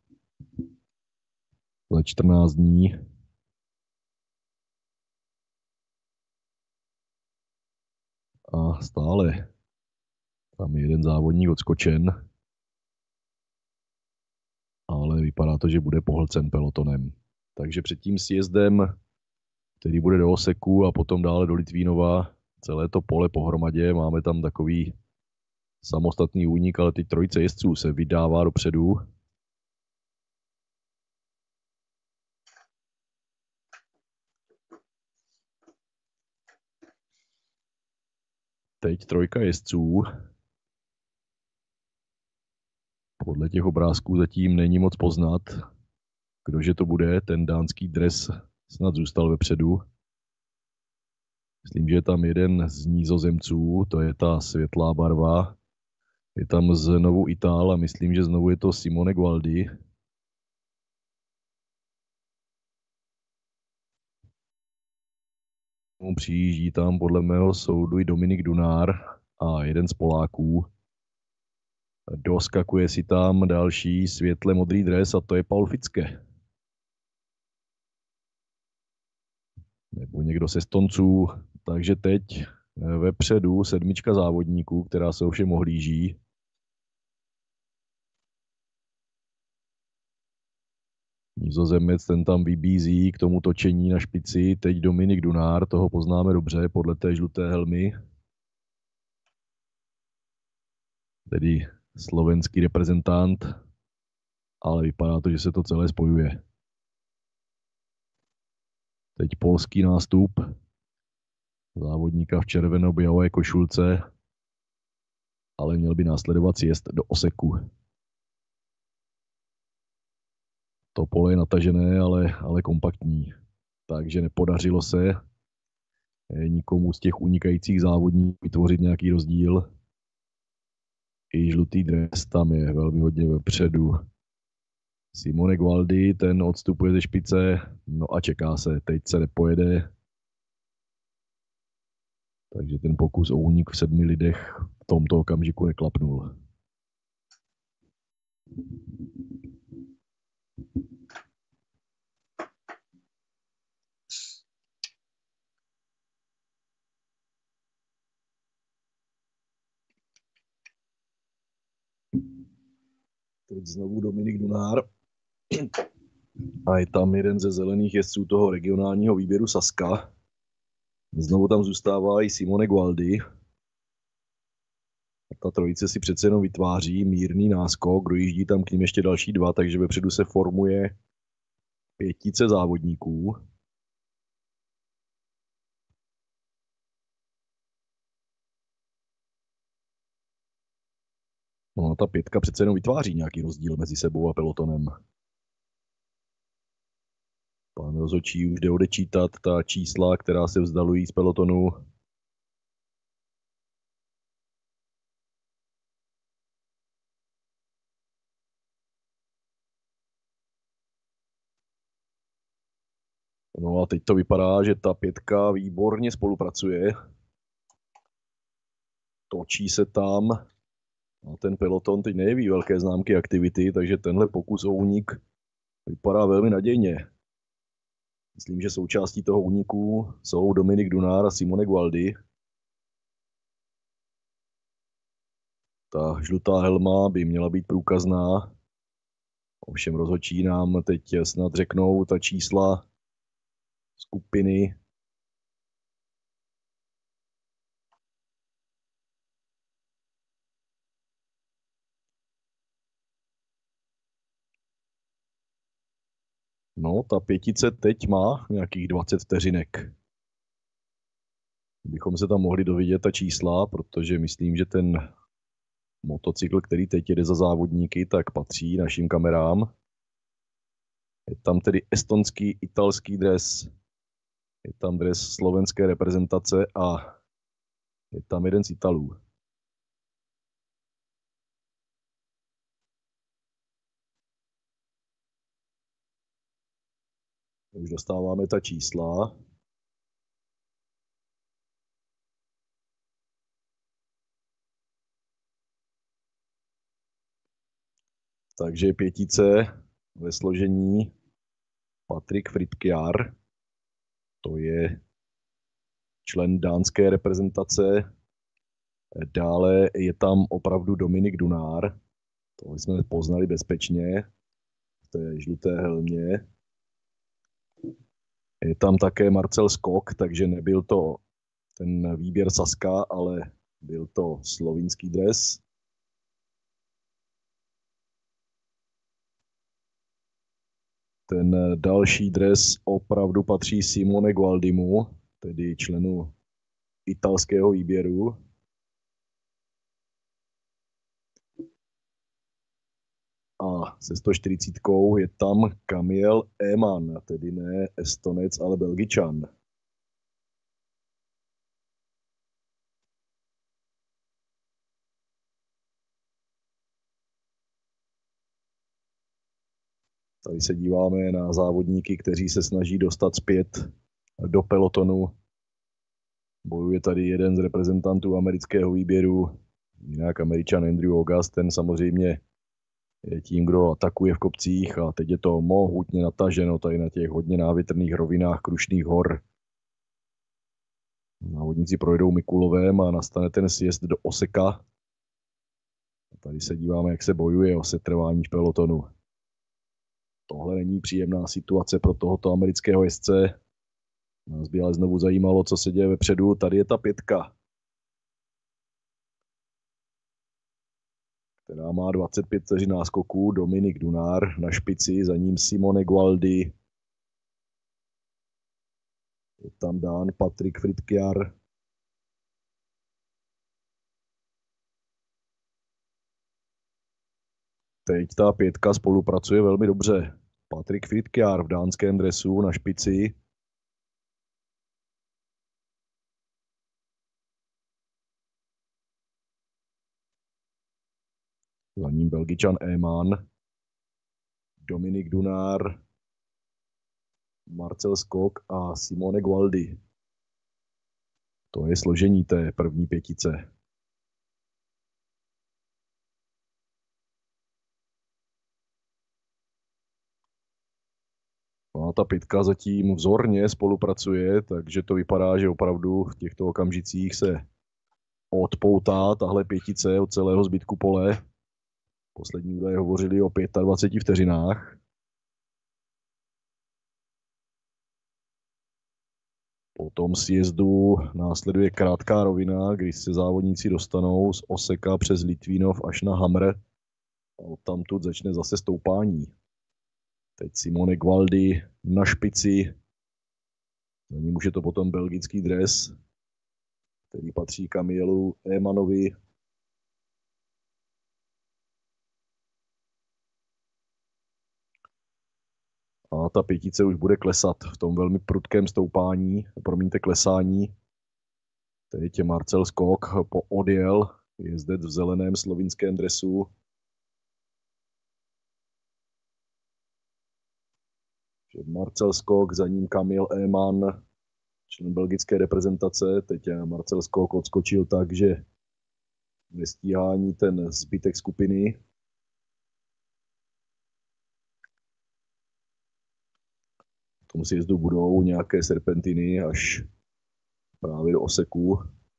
[SPEAKER 1] za čtrnáct dní. A stále tam je jeden závodník odskočen, ale vypadá to, že bude pohlcen pelotonem. Takže před tím sjezdem, který bude do Oseku a potom dále do Litvínova, celé to pole pohromadě, máme tam takový samostatný únik, ale teď trojice jezdců se vydává dopředu. Teď trojka jezdců. Podle těch obrázků zatím není moc poznat, kdože to bude. Ten dánský dres snad zůstal vepředu. Myslím, že je tam jeden z Nizozemců, to je ta světlá barva. Je tam znovu Itál a myslím, že znovu je to Simone Gualdi. Přijíždí tam podle mého soudu i Dominik Dunár a jeden z Poláků. Doskakuje si tam další světle modrý dres a to je Paul Fitzke. Nebo někdo z Estonců. Takže teď vepředu sedmička závodníků, která se ovšem ohlíží. Nizozemec, ten tam vybízí k tomu točení na špici. Teď Dominik Dunár, toho poznáme dobře podle té žluté helmy. Tedy slovenský reprezentant, ale vypadá to, že se to celé spojuje. Teď polský nástup závodníka v červeno-bělé košulce, ale měl by následovat sjezd do Oseku. To pole je natažené, ale, ale kompaktní. Takže nepodařilo se nikomu z těch unikajících závodníků vytvořit nějaký rozdíl. I žlutý dres tam je velmi hodně vepředu. Simone Gualdi, ten odstupuje ze špice, no a čeká se, teď se nepojede. Takže ten pokus o únik v sedmi lidech v tomto okamžiku neklapnul. Teď znovu Dominik Dunár. A je tam jeden ze zelených jezdců toho regionálního výběru Saska. Znovu tam zůstává i Simone Gualdi. A ta trojice si přece jenom vytváří mírný náskok, dojíždí tam k ním ještě další dva, takže vepředu se formuje pětice závodníků. No, ta pětka přece jenom vytváří nějaký rozdíl mezi sebou a pelotonem. Pán rozhodčí už jde odečítat ta čísla, která se vzdalují z pelotonu. No a teď to vypadá, že ta pětka výborně spolupracuje. Točí se tam. A ten peloton teď nejeví velké známky aktivity, takže tenhle pokus o únik vypadá velmi nadějně. Myslím, že součástí toho úniku jsou Dominik Dunár a Simone Gualdi. Ta žlutá helma by měla být průkazná. Ovšem rozhodčí nám teď snad řeknou ta čísla skupiny. No, ta pětice teď má nějakých dvacet vteřinek. Bychom se tam mohli dovědět ta čísla, protože myslím, že ten motocykl, který teď jede za závodníky, tak patří našim kamerám. Je tam tedy estonský, italský dres, je tam dres slovenské reprezentace a je tam jeden z Italů. Už dostáváme ta čísla. Takže pětice ve složení Patrik Fritkjar, to je člen dánské reprezentace. Dále je tam opravdu Dominik Dunár, to jsme poznali bezpečně v té žluté helmě. Je tam také Marcel Skok, takže nebyl to ten výběr Saska, ale byl to slovinský dres. Ten další dres opravdu patří Simone Gualdimu, tedy členu italského výběru. A se sto čtyřicet je tam Kamiel Eman, tedy ne Estonec, ale Belgičan. Tady se díváme na závodníky, kteří se snaží dostat zpět do pelotonu. Bojuje tady jeden z reprezentantů amerického výběru, jinak Američan Andrew August, ten samozřejmě je tím, kdo atakuje v kopcích a teď je to mohutně nataženo tady na těch hodně návětrných rovinách Krušných hor. Závodníci projedou Mikulovem a nastane ten sjezd do Oseka. A tady se díváme, jak se bojuje o setrvání v pelotonu. Tohle není příjemná situace pro tohoto amerického jezdce. Nás by ale znovu zajímalo, co se děje vepředu. Tady je ta pětka, která má dvacet pět vteřin náskoků. Dominik Dunár na špici, za ním Simone Gualdi. Je tam dán Patrik Fritkjar. Teď ta pětka spolupracuje velmi dobře. Patrik Fritkjar v dánském dresu na špici. Za ním Belgičan Eman. Dominik Dunár, Marcel Skok a Simone Gualdi. To je složení té první pětice. No a ta pětka zatím vzorně spolupracuje, takže to vypadá, že opravdu v těchto okamžicích se odpoutá tahle pětice od celého zbytku pole. Poslední údaje hovořili o dvaceti pěti vteřinách. Po tom sjezdu následuje krátká rovina, kdy se závodníci dostanou z Oseka přes Litvínov až na Hamr a odtamtud začne zase stoupání. Teď Simone Gualdi na špici. Na ní už je to potom belgický dres, který patří Kamielu Emanovi. A ta pětice už bude klesat v tom velmi prudkém stoupání, promiňte, klesání. Teď je Marcel Skok poodjel, jezdec v zeleném slovinském dresu. Marcel Skok, za ním Kamil Eman, člen belgické reprezentace. Teď Marcel Skok odskočil tak, že nestíhání ten zbytek skupiny. V tom sjezdu budou nějaké serpentiny až právě do Oseku.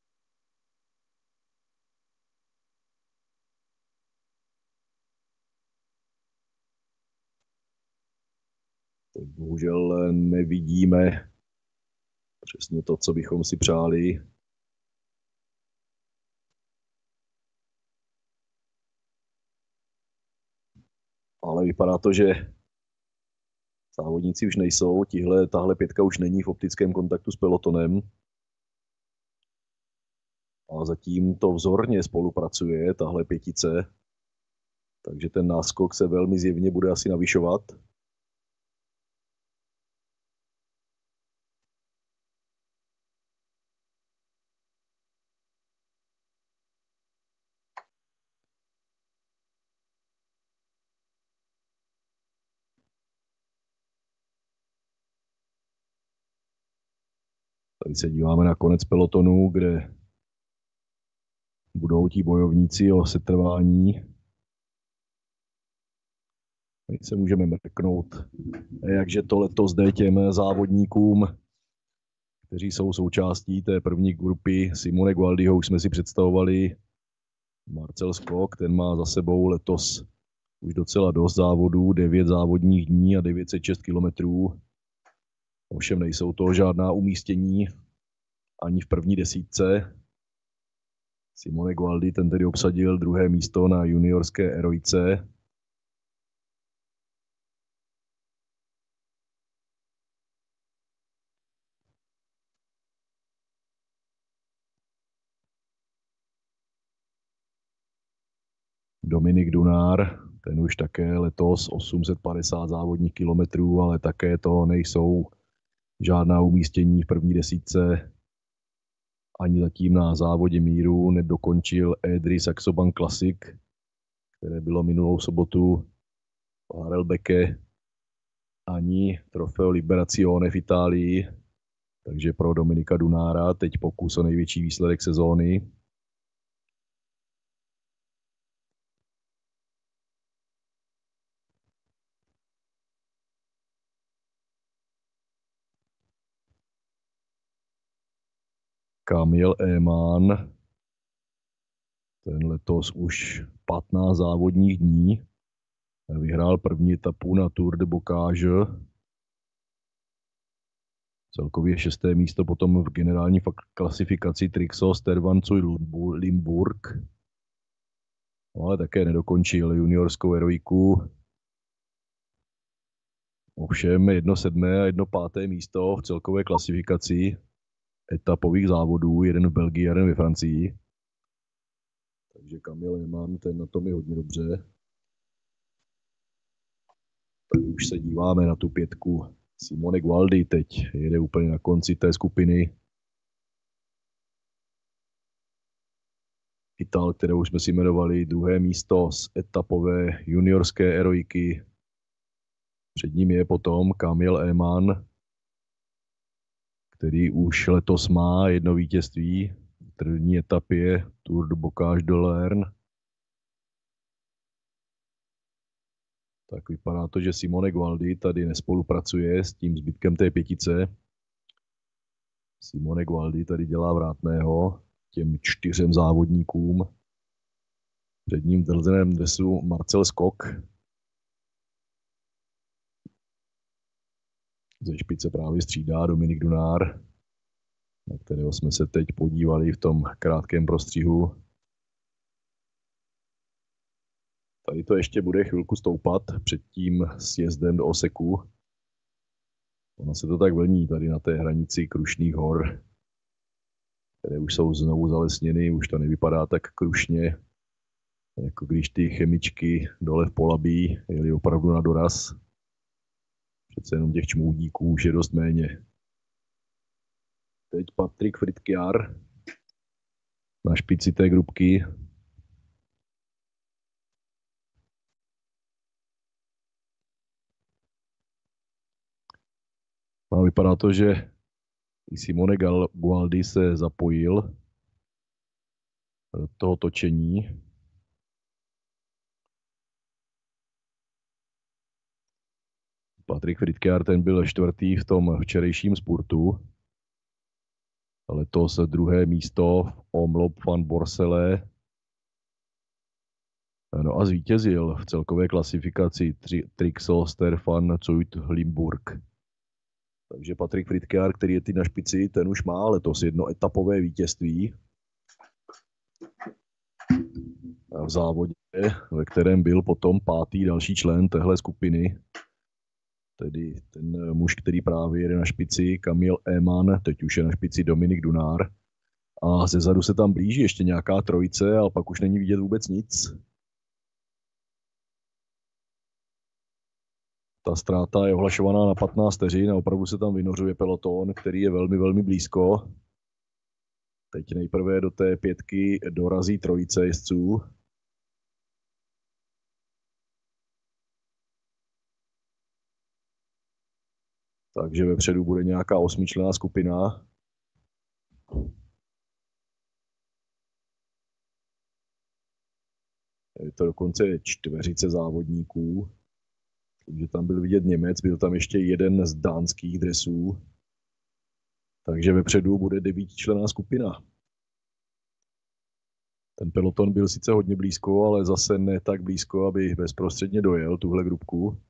[SPEAKER 1] Teď bohužel nevidíme přesně to, co bychom si přáli. Ale vypadá to, že závodníci už nejsou, tihle, tahle pětka už není v optickém kontaktu s pelotonem. A zatím to vzorně spolupracuje, tahle pětice. Takže ten náskok se velmi zjevně bude asi navyšovat. Tady se díváme na konec pelotonu, kde budou ti bojovníci o setrvání. My se můžeme mrknout, jakže to letos jde těm závodníkům, kteří jsou součástí té první grupy. Simone Gualdiho už jsme si představovali. Marcel Skok, ten má za sebou letos už docela dost závodů, devět závodních dní a devět set šest kilometrů. Ovšem nejsou to žádná umístění ani v první desítce. Simone Gualdi, ten tedy obsadil druhé místo na juniorské erojce. Dominik Dunár, ten už také letos osm set padesát závodních kilometrů, ale také to nejsou žádná umístění v první desítce. Ani zatím na závodě míru nedokončil Edri Saxo Bank Classic, které bylo minulou sobotu v Harelbeke, ani Trofeo Liberazione v Itálii. Takže pro Dominika Dunára teď pokus o největší výsledek sezóny. Kamil Eman, ten letos už patnáct závodních dní, vyhrál první etapu na Tour de Bocage. Celkově šesté místo potom v generální klasifikaci Trixo Stervancu Limburg. No, ale také nedokončil juniorskou heroiku. Ovšem jedno sedmé a jedno páté místo v celkové klasifikaci etapových závodů, jeden v Belgii, jeden ve Francii. Takže Kamil Eman, ten na tom je hodně dobře. Tady už se díváme na tu pětku. Simone Gualdi teď jede úplně na konci té skupiny. Ital, kterou už jsme si jmenovali, druhé místo z etapové juniorské erojky. Před ním je potom Kamil Eman, který už letos má jedno vítězství v první etapě Tour de Bocage de l'Ain. Tak vypadá to, že Simone Gualdi tady nespolupracuje s tím zbytkem té pětice. Simone Gualdi tady dělá vrátného těm čtyřem závodníkům. Před ním v drzeném dresu Marcel Skok. Ze špice právě střídá Dominik Dunár, na kterého jsme se teď podívali v tom krátkém prostřihu. Tady to ještě bude chvilku stoupat před tím sjezdem do Oseku. Ono se to tak vlní tady na té hranici Krušných hor, které už jsou znovu zalesněny, už to nevypadá tak krušně, jako když ty chemičky dole v Polabí jeli opravdu na doraz. Přece jenom těch čmoudíků už je dost méně. Teď Patrik Fritkiar na špici té grupky. A vypadá to, že i Simone Gualdi se zapojil do toho točení. Patrik Fritkiar, ten byl čtvrtý v tom včerejším spurtu. Letos druhé místo v Omloop van Borsele. No a zvítězil v celkové klasifikaci Trixoster van Zuid Limburg. Takže Patrik Fritkiar, který je ty na špici, ten už má letos jedno etapové vítězství v závodě, ve kterém byl potom pátý další člen téhle skupiny, tedy ten muž, který právě jede na špici, Kamil Eman, teď už je na špici Dominik Dunár. A zezadu se tam blíží ještě nějaká trojice, ale pak už není vidět vůbec nic. Ta ztráta je ohlašovaná na patnáct vteřin a opravdu se tam vynořuje peloton, který je velmi, velmi blízko. Teď nejprve do té pětky dorazí trojice jezdců. Takže vepředu bude nějaká osmičlenná skupina. Je to dokonce čtveřice závodníků. Takže tam byl vidět Němec, byl tam ještě jeden z dánských dresů. Takže vepředu bude devítičlenná skupina. Ten peloton byl sice hodně blízko, ale zase ne tak blízko, aby bezprostředně dojel tuhle grupku.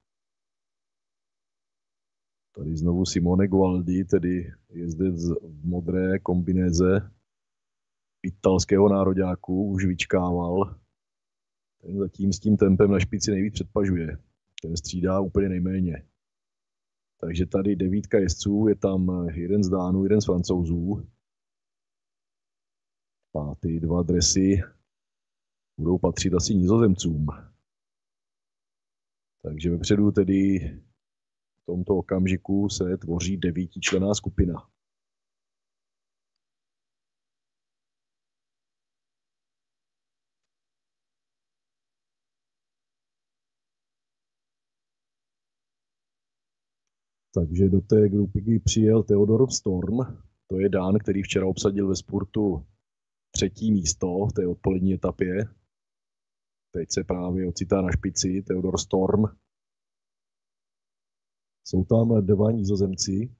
[SPEAKER 1] Tady znovu Simone Gualdi, tedy jezdec v modré kombinéze italského nároďáku, už vyčkával. Ten zatím s tím tempem na špici nejvíc předpažuje. Ten střídá úplně nejméně. Takže tady devítka jezdců, je tam jeden z Dánů, jeden z Francouzů. A ty dva dresy budou patřit asi Nizozemcům. Takže vepředu tedy v tomto okamžiku se tvoří devítičlenná skupina. Takže do té grupy přijel Theodor Storm, to je Dán, který včera obsadil ve spurtu třetí místo v té odpolední etapě. Teď se právě ocitá na špici Theodor Storm. Jsou tam dva Nizozemci,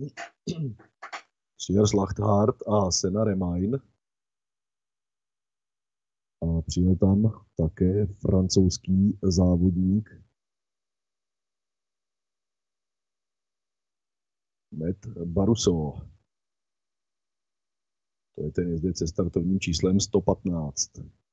[SPEAKER 1] Sjers Lachthaert a Senna Remain. A přijel tam také francouzský závodník Matt Baruso. To je ten jezdec se startovním číslem sto patnáct.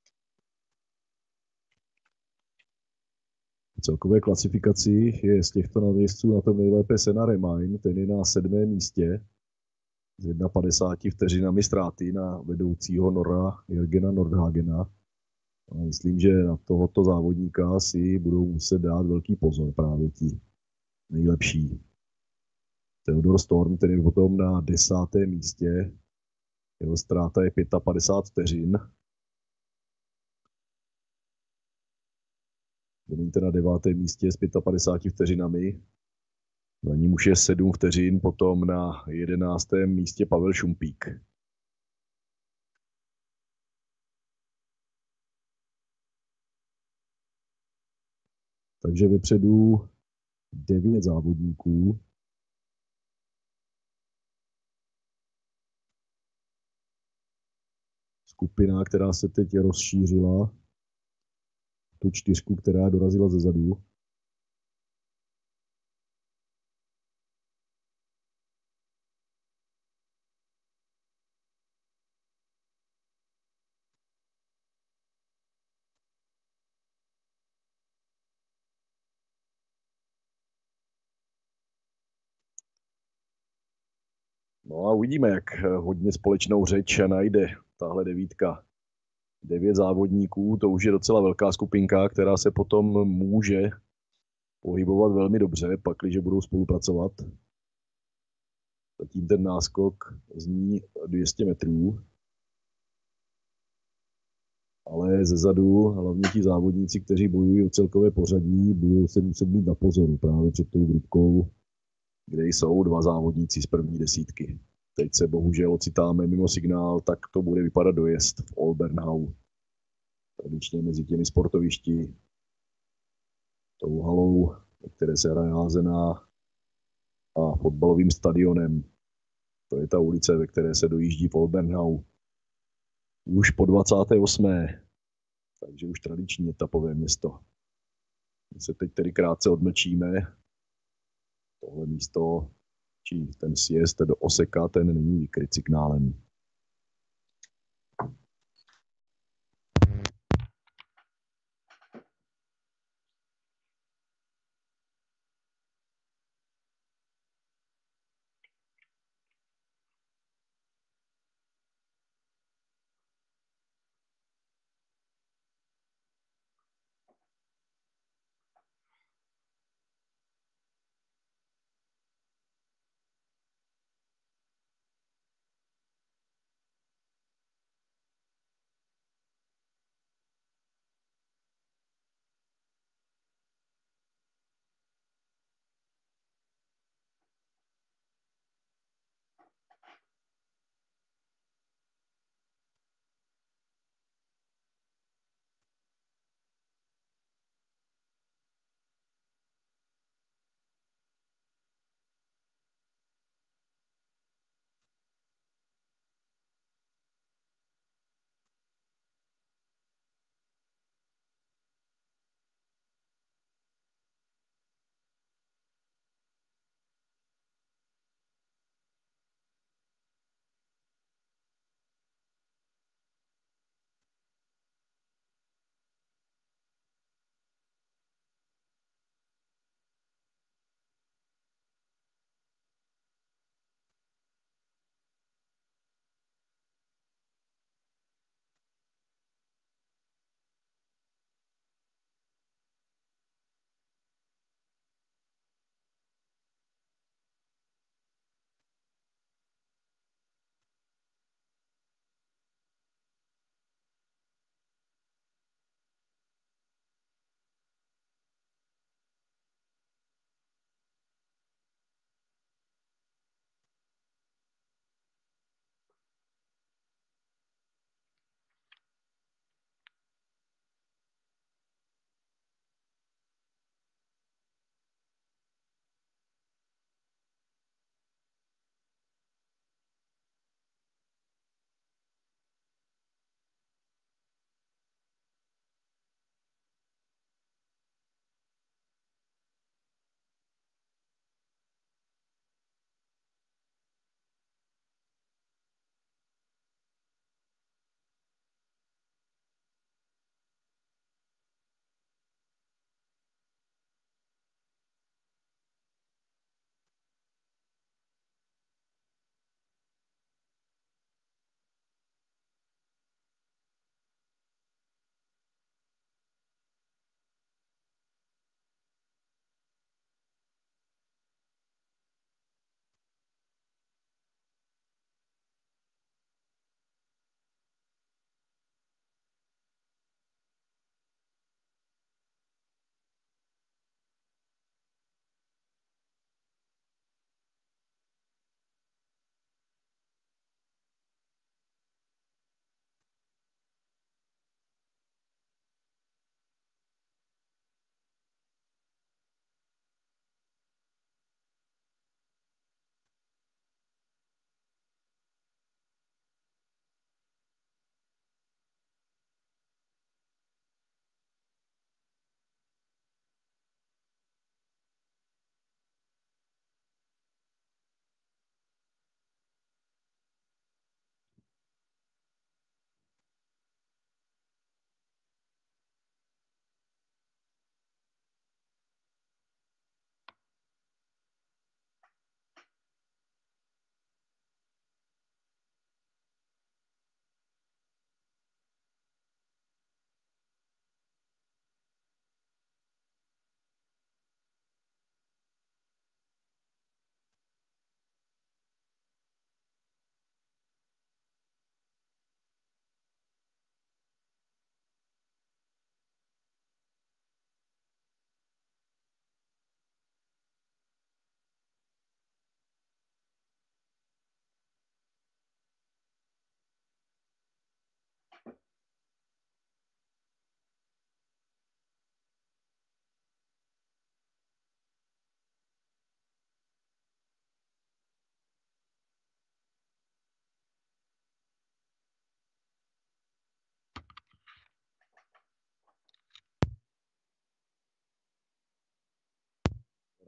[SPEAKER 1] V celkové klasifikaci je z těchto nadjezdců na tom nejlépe Senna Remain, ten je na sedmém místě s padesát jedna vteřinami ztráty na vedoucího Nora Jürgena Nordhagena. A myslím, že na tohoto závodníka si budou muset dát velký pozor právě ti nejlepší. Theodor Storm, který je potom na desátém místě, jeho ztráta je padesát pět vteřin. Promiňte, na devátém místě s padesát pěti vteřinami. Za ním už je sedm vteřin, potom na jedenáctém místě Pavel Šumpík. Takže vepředu devět závodníků. Skupina, která se teď rozšířila, tu čtyřku, která dorazila ze zadu. No a uvidíme, jak hodně společnou řeč najde tahle devítka. Devět závodníků, to už je docela velká skupinka, která se potom může pohybovat velmi dobře, pakliže budou spolupracovat. Zatím ten náskok zní dvě stě metrů. Ale ze zadu hlavně ti závodníci, kteří bojují o celkové pořadí, budou se muset být na pozoru právě před tou grupkou, kde jsou dva závodníci z první desítky. Teď se bohužel ocitáme mimo signál, tak to bude vypadat dojezd v Olbernhau. Tradičně mezi těmi sportovišti, tou halou, ve které se hraje házená, a fotbalovým stadionem. To je ta ulice, ve které se dojíždí v Olbernhau. Už po dvacáté osmé Takže už tradiční etapové město. My se teď tedy krátce odmlčíme. Tohle místo, či ten sjezd do Oseka, ten není vykryt signálem.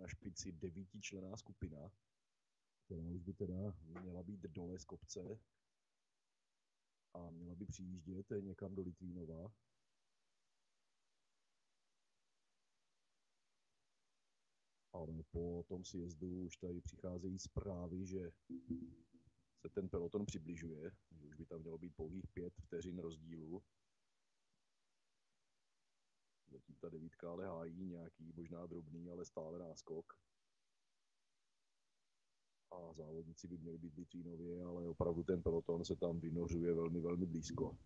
[SPEAKER 1] na špici devítičlenná skupina, která už by teda měla být dole z kopce a měla by přijíždět někam do Litvínova. Ale po tom sjezdu už tady přicházejí zprávy, že se ten peloton přibližuje, že už by tam mělo být pouhých pět vteřin rozdílu. Zatím ta devítka ale hájí nějaký možná drobný, ale stále náskok. A závodníci by měli být v Litvínově, ale opravdu ten peloton se tam vynořuje velmi, velmi blízko.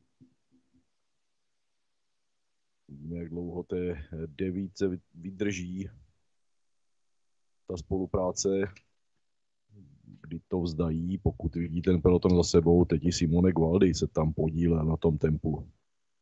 [SPEAKER 1] Vidíme, jak dlouho té devítce vydrží ta spolupráce, kdy to vzdají, pokud vidí ten peloton za sebou. Teď i Simone Gualdi se tam podílel na tom tempu.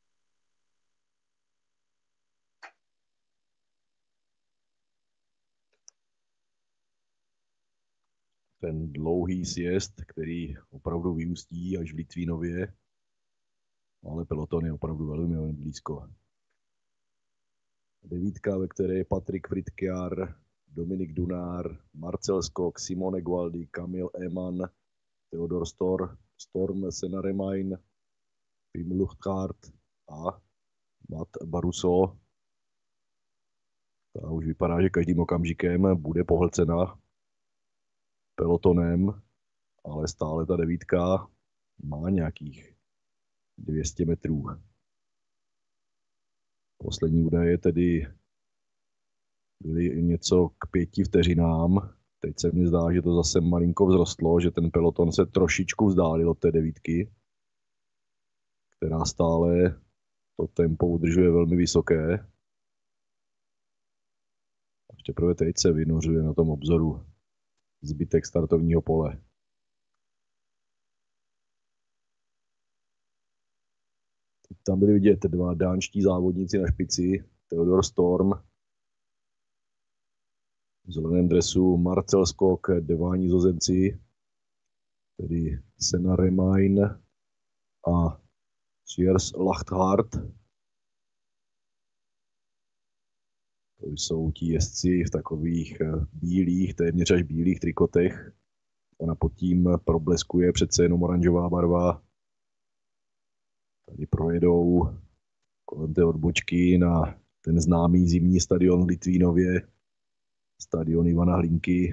[SPEAKER 1] Ten dlouhý sjezd, který opravdu vyústí až v Litvínově, ale peloton je opravdu velmi, velmi blízko. Devítka, ve které je Patrik Frithkiar, Dominik Dunár, Marcel Skok, Simone Gualdi, Kamil Eman, Theodor Stor, Storm Senaremain, Pim Luchtgaard a Matt Baruso. Ta už vypadá, že každým okamžikem bude pohlcena pelotonem, ale stále ta devítka má nějakých dvě stě metrů. Poslední údaje tedy byly něco k pěti vteřinám. Teď se mi zdá, že to zase malinko vzrostlo, že ten peloton se trošičku vzdálil od té devítky, která stále to tempo udržuje velmi vysoké. Až teprve teď se vynořuje na tom obzoru zbytek startovního pole. Tam byli vidět dva dánští závodníci na špici, Theodor Storm v zeleném dresu, Marcel Skok, dva Nizozemci, tedy Senaremain a Sjörs Lachthaard. To jsou ti jezdci v takových bílých, téměř až bílých trikotech. Ona pod tím probleskuje přece jenom oranžová barva. Tady projedou kolem té odbočky na ten známý zimní stadion v Litvínově, stadion Ivana Hlinky.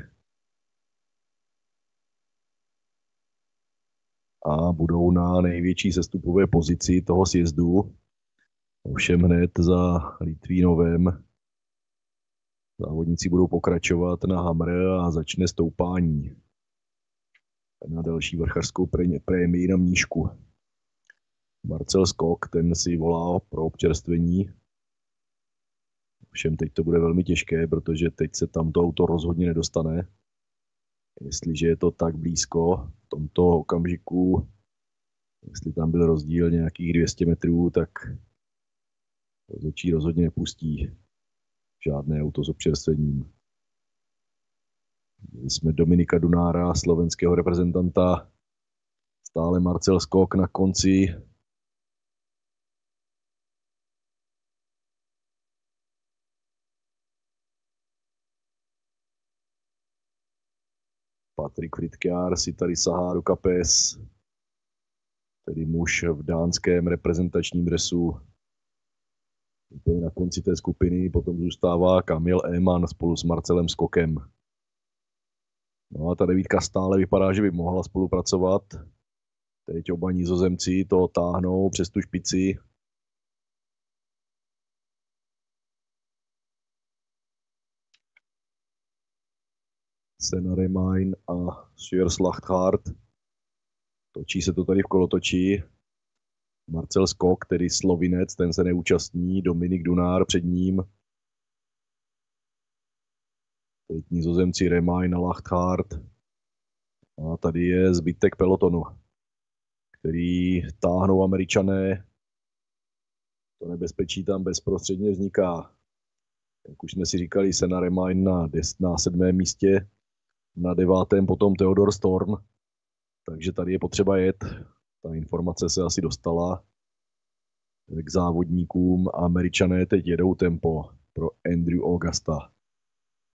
[SPEAKER 1] A budou na největší sestupové pozici toho sjezdu. Ovšem hned za Litvínovem závodníci budou pokračovat na Hamre a začne stoupání na další vrchařskou prémii na Mníšku. Marcel Skok, ten si volá pro občerstvení. Ovšem teď to bude velmi těžké, protože teď se tam to auto rozhodně nedostane. Jestliže je to tak blízko v tomto okamžiku, jestli tam byl rozdíl nějakých dvě stě metrů, tak rozhodčí rozhodně nepustí žádné auto s občerstvením. Měli jsme Dominika Dunára, slovenského reprezentanta, stále Marcel Skok na konci. Patrik Frithkiar si tady sahá do kapes, tedy muž v dánském reprezentačním dresu. Úplně na konci té skupiny potom zůstává Kamil Eman spolu s Marcelem Skokem. No a ta devítka stále vypadá, že by mohla spolupracovat. Teď oba Nizozemci to táhnou přes tu špici. Senaremain a Sjörs Lachthaard. Točí se to tady v kolotoči. Marcel Skok, tedy Slovinec, ten se neúčastní. Dominik Dunár před ním. Teď Nizozemci Remain a Lachthaard. A tady je zbytek pelotonu, který táhnou Američané. To nebezpečí tam bezprostředně vzniká. Jak už jsme si říkali, Senaremain na, na sedmém místě, na devátém potom Theodor Storm. Takže tady je potřeba jet. Ta informace se asi dostala k závodníkům. Američané teď jedou tempo pro Andrew Augusta.